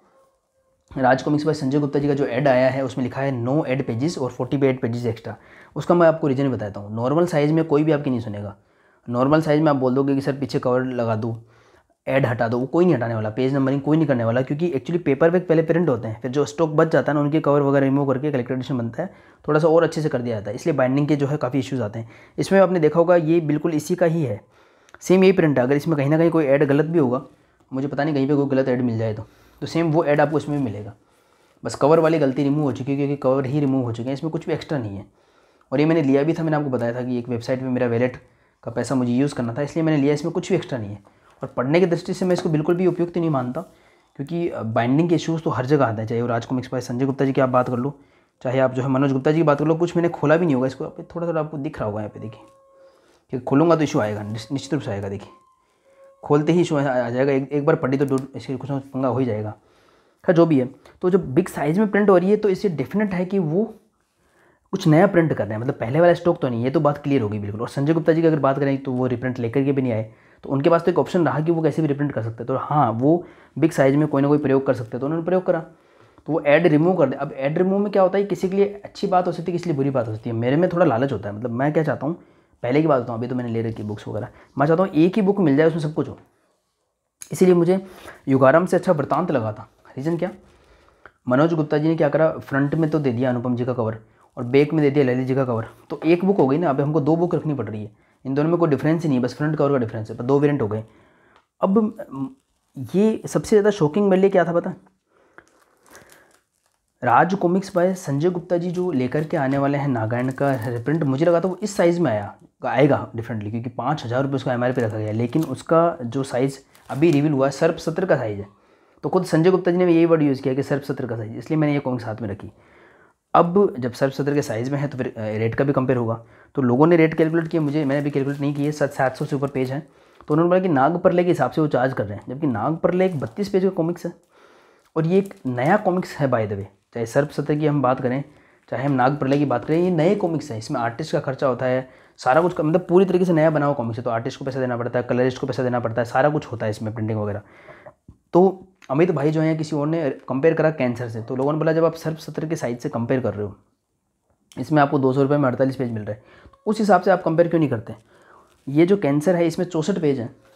A: राज कॉमिक्स बाय संजय गुप्ता जी का जो ऐड आया है उसमें लिखा है नो ऐड पेजेस और 40 ऐड पेजेस एक्स्ट्रा। उसका मैं आपको रीज़न बताता हूँ। नॉर्मल साइज़ में कोई भी आपकी नहीं सुनेगा। नॉर्मल साइज़ में आप बोल दोगे कि सर पीछे कवर लगा दूँ, ऐड हटा दो, वो कोई नहीं हटाने वाला, पेज नंबरिंग कोई नहीं करने वाला, क्योंकि एक्चुअली पेपर बैग पहले प्रिंट होते हैं, फिर जो स्टॉक बच जाता है ना उनके कवर वगैरह रिमूव करके कलेक्टर एडिशन बनता है, थोड़ा सा और अच्छे से कर दिया जाता है, इसलिए बाइंडिंग के जो है काफ़ी इश्यूज़ आते हैं। इसमें आपने देखा होगा ये बिल्कुल इसी का ही है, सेम यही प्रिंट है। अगर इसमें कहीं ना कहीं कोई ऐड गलत भी होगा, मुझे पता नहीं कहीं पर कोई गलत ऐड मिल जाए तो सेम वो ऐड आपको इसमें भी मिलेगा, बस कवर वाली गलती रिमूव हो चुकी है, क्योंकि कवर ही रिमूव हो चुके हैं, इसमें कुछ भी एक्स्ट्रा नहीं है। और ये मैंने लिया भी था, मैंने आपको बताया था कि एक वेबसाइट पे मेरा वैलेट का पैसा मुझे यूज़ करना था, इसलिए मैंने लिया, इसमें कुछ भी एक्स्ट्रा नहीं है। और पढ़ने की दृष्टि से मैं इसको बिल्कुल भी उपयुक्त नहीं मानता, क्योंकि बाइंडिंग के इश्यूज़ तो हर जगह आते हैं, चाहे वो राज कॉमिक्स बाय संजय गुप्ता जी की आप बात कर लो, चाहे आप जो है मनोज गुप्ता जी की बात कर लो। कुछ मैंने खोला भी नहीं होगा इसको, थोड़ा थोड़ा आपको दिख रहा होगा यहाँ पे, देखिए कि खोलूँगा तो इशू आएगा, निश्चित रूप से आएगा। देखिए खोलते ही इशू आ जाएगा, एक बार पढ़ी तो इसके कुछ ना कुछ पंगा हो ही जाएगा। खैर जो भी है, तो जब बिग साइज़ में प्रिंट हो रही है तो इससे डेफिनेट है कि वो कुछ नया प्रिंट कर रहे हैं, मतलब पहले वाला स्टॉक तो नहीं है, ये तो बात क्लियर होगी बिल्कुल। और संजय गुप्ता जी की अगर बात करें तो वो रिप्रिंट लेकर के भी नहीं आए, तो उनके पास तो एक ऑप्शन रहा कि वो कैसे भी रिप्रिंट कर सकते हैं। तो हाँ, वो बिग साइज़ में कोई ना कोई प्रयोग कर सकते हैं, तो उन्होंने प्रयोग करा, तो वो ऐड रिमूव कर दे। अब ऐड रिमूव में क्या होता है, किसी के लिए अच्छी बात हो सकती है, किसी के लिए बुरी बात हो सकती है। मेरे में थोड़ा लालच होता है, मतलब मैं क्या चाहता हूँ, पहले की बात बताऊँ, अभी तो मैंने ले रखी बुक्स वगैरह, मैं चाहता हूँ एक ही बुक मिल जाए उसमें सब कुछ हो। इसीलिए मुझे युगारम से अच्छा वृतांत लगा था। रीज़न क्या, मनोज गुप्ता जी ने क्या करा, फ्रंट में तो दे दिया अनुपम जी का कवर और बैक में दे दिया ललित जी का कवर, तो एक बुक हो गई ना। अब हमको 2 बुक रखनी पड़ रही है, इन दोनों में कोई डिफरेंस ही नहीं है, बस फ्रंट कवर का डिफरेंस है, पर 2 वेरिएंट हो गए। अब ये सबसे ज़्यादा शॉकिंग मेरे लिए क्या था पता, राज कॉमिक्स बाय संजय गुप्ता जी जो लेकर के आने वाले हैं नागायण का रिप्रिंट, मुझे लगा था वो इस साइज़ में आएगा डिफरेंटली, क्योंकि 5000 रुपये उसका MRP रखा गया, लेकिन उसका जो साइज़ अभी रिवील हुआ है सर्प 70 का साइज़ है। तो खुद संजय गुप्ता जी ने भी यही वर्ड यूज़ किया कि सर्प 70 का साइज़, इसलिए मैंने ये कॉमिक्स हाथ में रखी। अब जब सर्प 70 के साइज़ में है तो फिर रेट का भी कंपेयर होगा, तो लोगों ने रेट कैलकुलेट किया, मैंने भी कैलकुलेट नहीं किए, 700 से ऊपर पेज है, तो उन्होंने बोला कि नाग परले के हिसाब से वो चार्ज कर रहे हैं, जबकि नाग परले एक 32 पेज का कॉमिक्स है, और ये एक नया कॉमिक्स है बाय द वे। चाहे सर्प 70 की हम बात करें, चाहे हम नाग परले की बात करें, ये नए कॉमिक्स हैं, इसमें आर्टिस्ट का खर्चा होता है, सारा कुछ मतलब पूरी तरीके से नया बना हुआ कॉमिक्स है, तो आर्टिस्ट को पैसा देना पड़ता है, कलरिस्ट को पैसा देना पड़ता है, सारा कुछ होता है इसमें, प्रिंटिंग वगैरह। तो अमित भाई जो है किसी और ने कंपेयर करा कैंसर से, तो लोगों ने बोला जब आप सर्प 70 के साइज से कंपेयर कर रहे हो, इसमें आपको 200 रुपये में 48 पेज मिल रहे हैं, तो उस हिसाब से आप कंपेयर क्यों नहीं करते। ये जो कैंसर है इसमें 64 पेज हैं,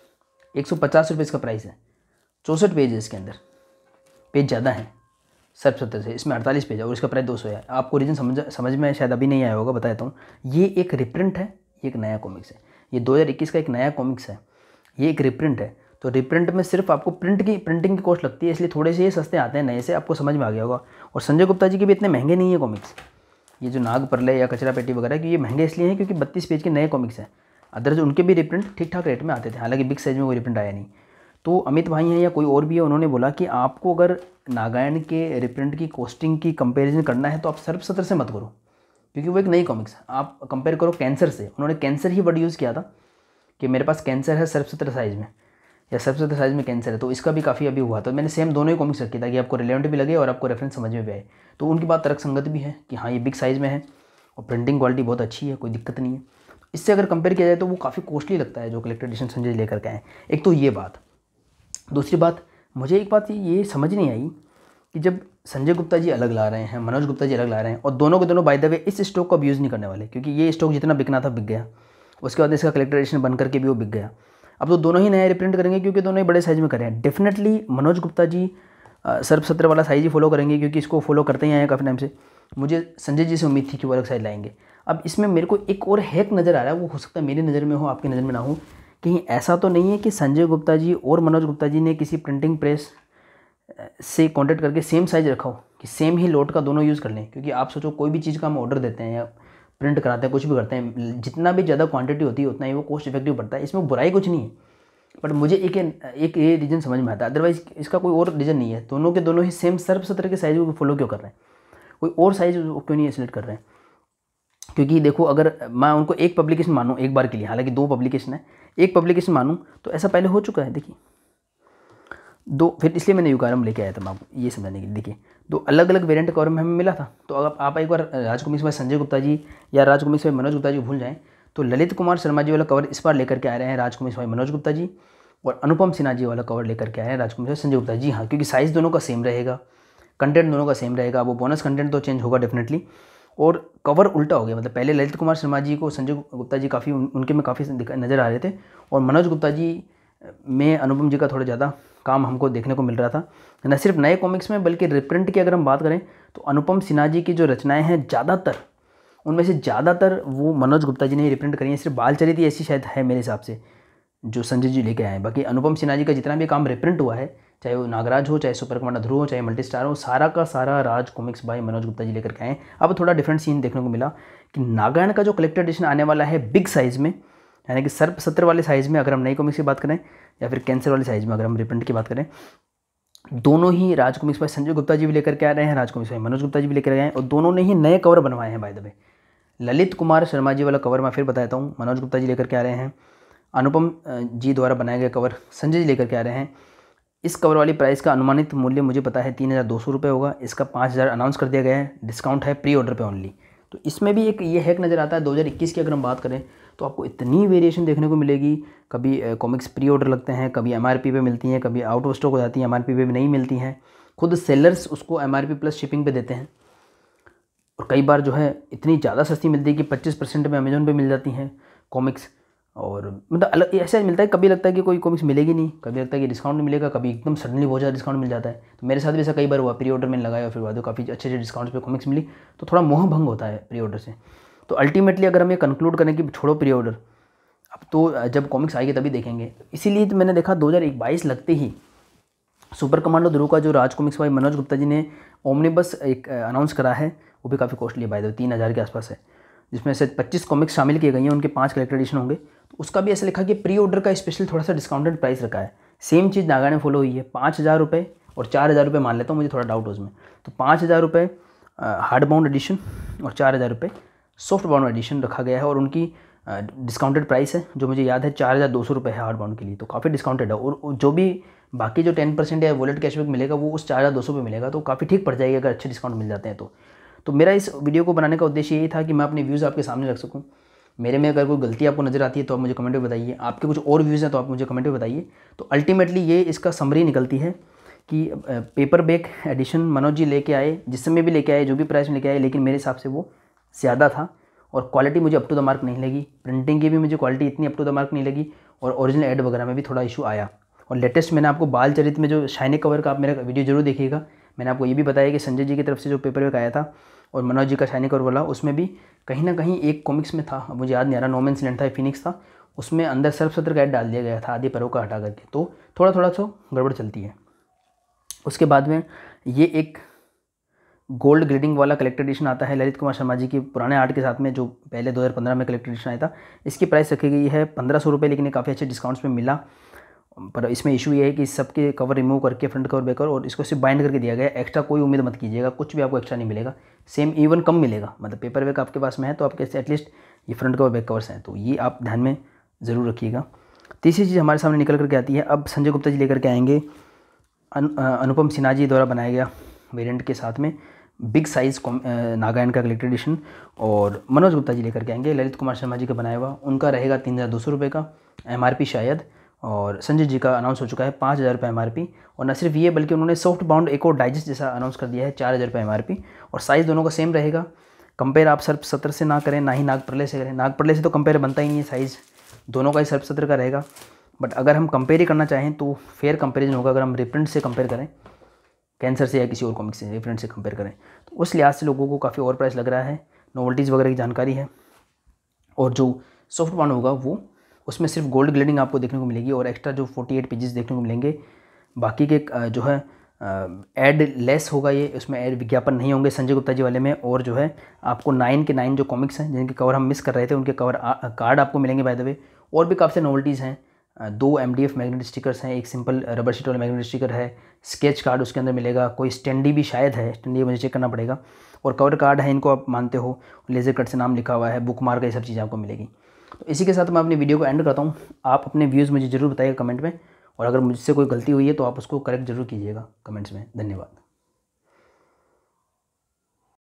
A: 150 रुपये इसका प्राइस है, 64 पेज है इसके अंदर, पेज ज़्यादा है सर्पसत्र से, इसमें 48 पेज है और इसका प्राइस 200 है। आपको रीज़न समझ में शायद अभी नहीं आया होगा, बता देता हूँ। ये एक रिप्रिंट है, ये एक नया कॉमिक्स है, ये 2021 का एक नया कॉमिक्स है, ये एक रिप्रिंट है। तो रिप्रिंट में सिर्फ आपको प्रिंटिंग की कॉस्ट लगती है, इसलिए थोड़े से ये सस्ते आते हैं नए से, आपको समझ में आ गया होगा। और संजय गुप्ता जी के भी इतने महंगे नहीं है कॉमिक्स, ये जो नाग परले या कचरा पेटी वगैरह की, ये महंगे इसलिए हैं क्योंकि 32 पेज के नए कॉमिक्स हैं। अदरवाइज उनके भी रिप्रिंट ठीक ठाक रेट में आते थे, हालांकि बिग साइज में कोई रिप्रिंट आया नहीं। तो अमित भाई हैं या कोई और भी है, उन्होंने बोला कि आपको अगर नागायण के रिप्रिंट की कॉस्टिंग की कंपैरिजन करना है तो आप सर्पसत्र से मत करो, क्योंकि वो एक नई कॉमिक्स है। आप कंपेयर करो कैंसर से, उन्होंने कैंसर ही वर्ड यूज़ किया था कि मेरे पास कैंसर है सर्पसत्र साइज़ में, या सर्पसत्र साइज़ में कैंसर है, तो इसका भी काफ़ी अभी हुआ। तो मैंने सेम दोनों ही कॉमिक्स रखी ताकि आपको रिलेवेंट भी लगे और आपको रेफरेंस समझ में भी आए। तो उनकी बात तर्क संगत भी है कि हाँ ये बिग साइज़ में है और प्रिंटिंग क्वालिटी बहुत अच्छी है, कोई दिक्कत नहीं है। इससे अगर कंपेयर किया जाए तो वो काफ़ी कॉस्टली लगता है जो कलेक्टेड एडिशन संजय जी लेकर के आए। एक तो ये बात, दूसरी बात मुझे एक बात ये समझ नहीं आई कि जब संजय गुप्ता जी अलग ला रहे हैं, मनोज गुप्ता जी अलग ला रहे हैं, और दोनों के दोनों बाय द वे इस स्टॉक को अब यूज़ नहीं करने वाले, क्योंकि ये स्टॉक जितना बिकना था बिक गया, उसके बाद इसका कलेक्टेड एडिशन बन करके भी वो बिक गया। अब तो दोनों ही नया रिप्रिंट करेंगे क्योंकि दोनों ही बड़े साइज़ में करें। डेफिनेटली मनोज गुप्ता जी सर्पसत्र वाला साइज़ ही फॉलो करेंगे, क्योंकि इसको फॉलो करते ही आए हैं काफ़ी टाइम से। मुझे संजय जी से उम्मीद थी कि वो अलग साइज लाएंगे। अब इसमें मेरे को एक और हैक नज़र आ रहा है, वो हो सकता है मेरी नज़र में हो, आपकी नज़र में ना हो। कहीं ऐसा तो नहीं है कि संजय गुप्ता जी और मनोज गुप्ता जी ने किसी प्रिंटिंग प्रेस से कॉन्टेक्ट करके सेम साइज़ रखा हो कि सेम ही लोट का दोनों यूज़ कर लें? क्योंकि आप सोचो कोई भी चीज़ का हम ऑर्डर देते हैं या प्रिंट कराते हैं, कुछ भी करते हैं, जितना भी ज़्यादा क्वांटिटी होती है उतना ही वो कॉस्ट इफेक्टिव पड़ता है। इसमें बुराई कुछ नहीं है, बट मुझे एक ये रीज़न समझ में आता है, अदरवाइज इसका कोई और रीज़न नहीं है। दोनों के दोनों ही सेम सर्पसत्र के साइज़ को फॉलो क्यों कर रहे हैं, कोई और साइज़ क्यों नहीं सिलेक्ट कर रहे हैं? क्योंकि देखो, अगर मैं उनको एक पब्लिकेशन मानूँ एक बार के लिए, हालांकि 2 पब्लिकेशन है, एक पब्लिकेशन मानूँ तो ऐसा पहले हो चुका है। देखिए 2, फिर इसलिए मैंने युगारम लेके आया था मैं आपको ये समझाने के लिए। देखिए 2 अलग अलग वेरिएंट कवर में हमें मिला था। तो अगर आप एक बार राजकॉमिक्स में संजय गुप्ता जी या राजकॉमिक्स में मनोज गुप्ता जी भूल जाएँ, तो ललित कुमार शर्मा जी वाला कवर इस बार लेकर के आ रहे हैं राजकॉमिक्स में मनोज गुप्ता जी, और अनुपम सिन्हा जी वाला कवर लेकर के आए हैं राजकॉमिक्स में संजय गुप्ता जी। हाँ, क्योंकि साइज़ दोनों का सेम रहेगा, कंटेंट दोनों का सेम रहेगा, वो बोनस कंटेंट तो चेंज होगा डेफिनेटली, और कवर उल्टा हो गया। मतलब पहले ललित कुमार शर्मा जी को संजय गुप्ता जी काफ़ी उनके में काफ़ी नज़र आ रहे थे, और मनोज गुप्ता जी में अनुपम जी का थोड़ा ज़्यादा काम हमको देखने को मिल रहा था। न सिर्फ नए कॉमिक्स में बल्कि रिप्रिंट की अगर हम बात करें तो अनुपम सिन्हा जी की जो रचनाएं हैं ज़्यादातर, उनमें से ज़्यादातर वो मनोज गुप्ता जी ने ही रिप्रिंट करी है। सिर्फ बालचरित ऐसी शायद है मेरे हिसाब से जो संजय जी लेके आए हैं। बाकी अनुपम सिन्हा जी का जितना भी काम रिप्रिंट हुआ है, चाहे वो नागराज हो, चाहे सुपर कमांडर ध्रुव हो, चाहे मल्टी स्टार हो, सारा का सारा राज कॉमिक्स बाय मनोज गुप्ता जी लेकर के आए। अब थोड़ा डिफरेंट सीन देखने को मिला कि नागायण का जो कलेक्टेड एडिशन आने वाला है बिग साइज़ में, यानी कि सर्पसत्र वाले साइज़ में अगर हम नई कॉमिक्स की बात करें, या फिर कैंसर वाले साइज़ में अगर हम रिप्रिंट की बात करें, दोनों ही राज कॉमिक्स बाय संजय गुप्ता जी भी लेकर के आ रहे हैं, राज कॉमिक्स बाय मनोज गुप्ता जी भी लेकर आए हैं, और दोनों ने ही नए कवर बनवाए हैं by the way. Lalit Kumar Sharma ji वाला कवर मैं फिर बताता हूँ, मनोज गुप्ता जी लेकर के आ रहे हैं। अनुपम जी द्वारा बनाए गए कवर संजय जी लेकर के आ रहे हैं। इस कवर वाली प्राइस का अनुमानित मूल्य मुझे पता है 3200 रुपये होगा। इसका 5000 अनाउंस कर दिया गया है, डिस्काउंट है प्री ऑर्डर पे ओनली। तो इसमें भी एक ये हैक नज़र आता है। 2021 की अगर हम बात करें तो आपको इतनी वेरिएशन देखने को मिलेगी। कभी कॉमिक्स प्री ऑर्डर लगते हैं, कभी MRP पे मिलती हैं, कभी आउट ऑफ स्टॉक हो जाती हैं, MRP पे भी नहीं मिलती हैं। खुद सेलर्स उसको MRP प्लस शिपिंग पे देते हैं, और कई बार जो है इतनी ज़्यादा सस्ती मिलती है कि 25% में अमेजोन पे मिल जाती हैं कॉमिक्स। और मतलब अलग ऐसा मिलता है, कभी लगता है कि कोई कॉमिक्स मिलेगी नहीं, कभी लगता है कि डिस्काउंट नहीं मिलेगा, कभी एकदम सडनली बहुत ज़्यादा डिस्काउंट मिल जाता है। तो मेरे साथ भी ऐसा कई बार हुआ, प्री ऑर्डर मैंने लगाया, फिर बाद काफ़ी अच्छे अच्छे डिस्काउंट्स पे कॉमिक्स मिली, तो थोड़ा मोह भंग होता है प्री ऑर्डर से। तो अल्टीमेटली अगर हम ये कंक्लूड करें कि छोड़ो प्री ऑर्डर, अब तो जब कॉमिक्स आएगी तभी देखेंगे। इसीलिए तो मैंने देखा 2022 लगते ही सुपर कमांडो ध्रुव का जो राज कॉमिक्स बाय मनोज गुप्ता जी ने ओमनिबस एक अनाउंस करा है, वो भी काफ़ी कॉस्टली है बाय द वे, 3000 के आसपास है, जिसमें से 25 कॉमिक्स शामिल किए गए हैं, उनके 5 कलेक्टेड एडिशन होंगे। तो उसका भी ऐसा लिखा कि प्री ऑर्डर का स्पेशल थोड़ा सा डिस्काउंटेड प्राइस रखा है। सेम चीज़ नागायण में फॉलो हुई है, 5000 रुपये और 4000 रुपये मान लेता हूँ, मुझे थोड़ा डाउट है उसमें। तो 5000 रुपये हार्ड बाउंड एडिशन और 4000 रुपये सॉफ्ट बाउंड एडिशन रखा गया है, और उनकी डिस्काउंटेड प्राइस है जो मुझे याद है 4200 रुपये है हार्ड बाउंड के लिए। तो काफ़ी डिस्काउंटेड है, और जो भी बाकी जो 10% या वॉलेट कैशबैक मिलेगा वो उस 4200 पे मिलेगा, तो काफ़ी ठीक पड़ जाएगी अगर अच्छे डिस्काउंट मिल जाते हैं तो मेरा इस वीडियो को बनाने का उद्देश्य यही था कि मैं अपने व्यूज़ आपके सामने रख सकूं। मेरे में अगर कोई गलती आपको नज़र आती है तो आप मुझे कमेंट में बताइए, आपके कुछ और व्यूज़ हैं तो आप मुझे कमेंट में बताइए। तो अल्टीमेटली ये इसका समरी निकलती है कि paperback edition Manoj ji लेके आए, जिस समय भी लेके आए, जो भी प्राइस में लेके आए, लेकिन मेरे हिसाब से वो ज़्यादा था, और क्वालिटी मुझे अप टू द मार्क नहीं लगी, प्रिंटिंग की भी मुझे क्वालिटी इतनी अप टू द मार्क नहीं लगी, और ओरिजिनल ऐड वगैरह में भी थोड़ा इशू आया। और लेटेस्ट मैंने आपको बाल चरित में जो शाइनी कवर का, आप मेरा वीडियो जरूर देखिएगा, मैंने आपको ये भी बताया कि संजय जी की तरफ से जो पेपर वर्क आया था और मनोज जी का शाइनी कवर वाला, उसमें भी कहीं ना कहीं एक कॉमिक्स में था, मुझे याद नहीं आ रहा, नो मैन्स लैंड था, फिनिक्स था, उसमें अंदर सर्फ सत्र का ऐड डाल दिया गया था आदि पैरों का हटा करके, तो थोड़ा थोड़ा सा गड़बड़ चलती है। उसके बाद में ये एक गोल्ड ग्रेडिंग वाला कलेक्टर एडिशन आता है ललित कुमार शर्मा जी की पुराने आर्ट के साथ में, जो पहले 2015 में कलेक्टर एडिशन आया था। इसकी प्राइस रखी गई है 1500 रुपये, लेकिन ये काफ़ी अच्छे डिस्काउंट्स में मिला। पर इसमें इशू ये है कि सबके कवर रिमूव करके फ्रंट कवर बैक कवर और इसको सिर्फ बाइंड करके दिया गया है। एक्स्ट्रा कोई उम्मीद मत कीजिएगा, कुछ भी आपको एक्स्ट्रा नहीं मिलेगा, सेम इवन कम मिलेगा। मतलब पेपर बैक आपके पास में है तो आपके एटलीस्ट ये फ्रंट कवर बैक कवर्स हैं, तो ये आप ध्यान में ज़रूर रखिएगा। तीसरी चीज़ हमारे सामने निकल करके आती है, अब संजय गुप्ता जी लेकर के आएंगे अनुपम सिन्हा जी द्वारा बनाया गया वेरिएंट के साथ में बिग साइज़ नागायन का कलेक्टर एडिशन, और मनोज गुप्ता जी लेकर के आएंगे ललित कुमार शर्मा जी का बनाया हुआ, उनका रहेगा 3200 रुपये का MRP शायद, और संजय जी का अनाउंस हो चुका है 5000 रुपये MRP। और न सिर्फ ये बल्कि उन्होंने सॉफ्ट बाउंड एक और डाइजेस्ट जैसा अनाउंस कर दिया है 4000 रुपये MRP, और साइज़ दोनों का सेम रहेगा। कंपेयर आप सर्फ सत्र से ना करें, ना ही नागप्रलय से करें, नागप्रलय से तो कंपेयर बनता ही नहीं है, साइज़ दोनों का ही सर्फ सत्र का रहेगा। बट अगर हम कंपेयर ही करना चाहें तो फेयर कंपेरिजन होगा अगर हम रिप्रिंट से कंपेयर करें, कैंसर से या किसी और कॉमिक से रिप्रिंट से कंपेयर करें, तो उस लिहाज से लोगों को काफ़ी ओवर प्राइस लग रहा है। नोवल्टीज़ वगैरह की जानकारी है, और जो सॉफ्ट बाउंड होगा वो उसमें सिर्फ गोल्ड ग्लेडिंग आपको देखने को मिलेगी, और एक्स्ट्रा जो 48 पेजेस देखने को मिलेंगे। बाकी के जो है ऐड लेस होगा, ये उसमें ऐड विज्ञापन नहीं होंगे संजय गुप्ता जी वाले में। और जो है आपको 9 के 9 जो कॉमिक्स हैं जिनके कवर हम मिस कर रहे थे, उनके कवर कार्ड आपको मिलेंगे बाय द वे। और भी काफ़ी नोवल्टीज़ हैं, 2 MDF मैग्नेट स्टिकर्स हैं, एक सिंपल रबर शीट वाला मैग्नेट स्टिकर है, स्केच कार्ड उसके अंदर मिलेगा, कोई स्टैंडी भी शायद है, स्टैंडी मुझे चेक करना पड़ेगा, और कवर कार्ड है, इनको आप मानते हो, लेज़र कट से नाम लिखा हुआ है, बुक मार्क, ये सब चीज़ें आपको मिलेगी। तो इसी के साथ मैं अपनी वीडियो को एंड करता हूँ। आप अपने व्यूज़ मुझे ज़रूर बताइएगा कमेंट में, और अगर मुझसे कोई गलती हुई है तो आप उसको करेक्ट जरूर कीजिएगा कमेंट्स में। धन्यवाद।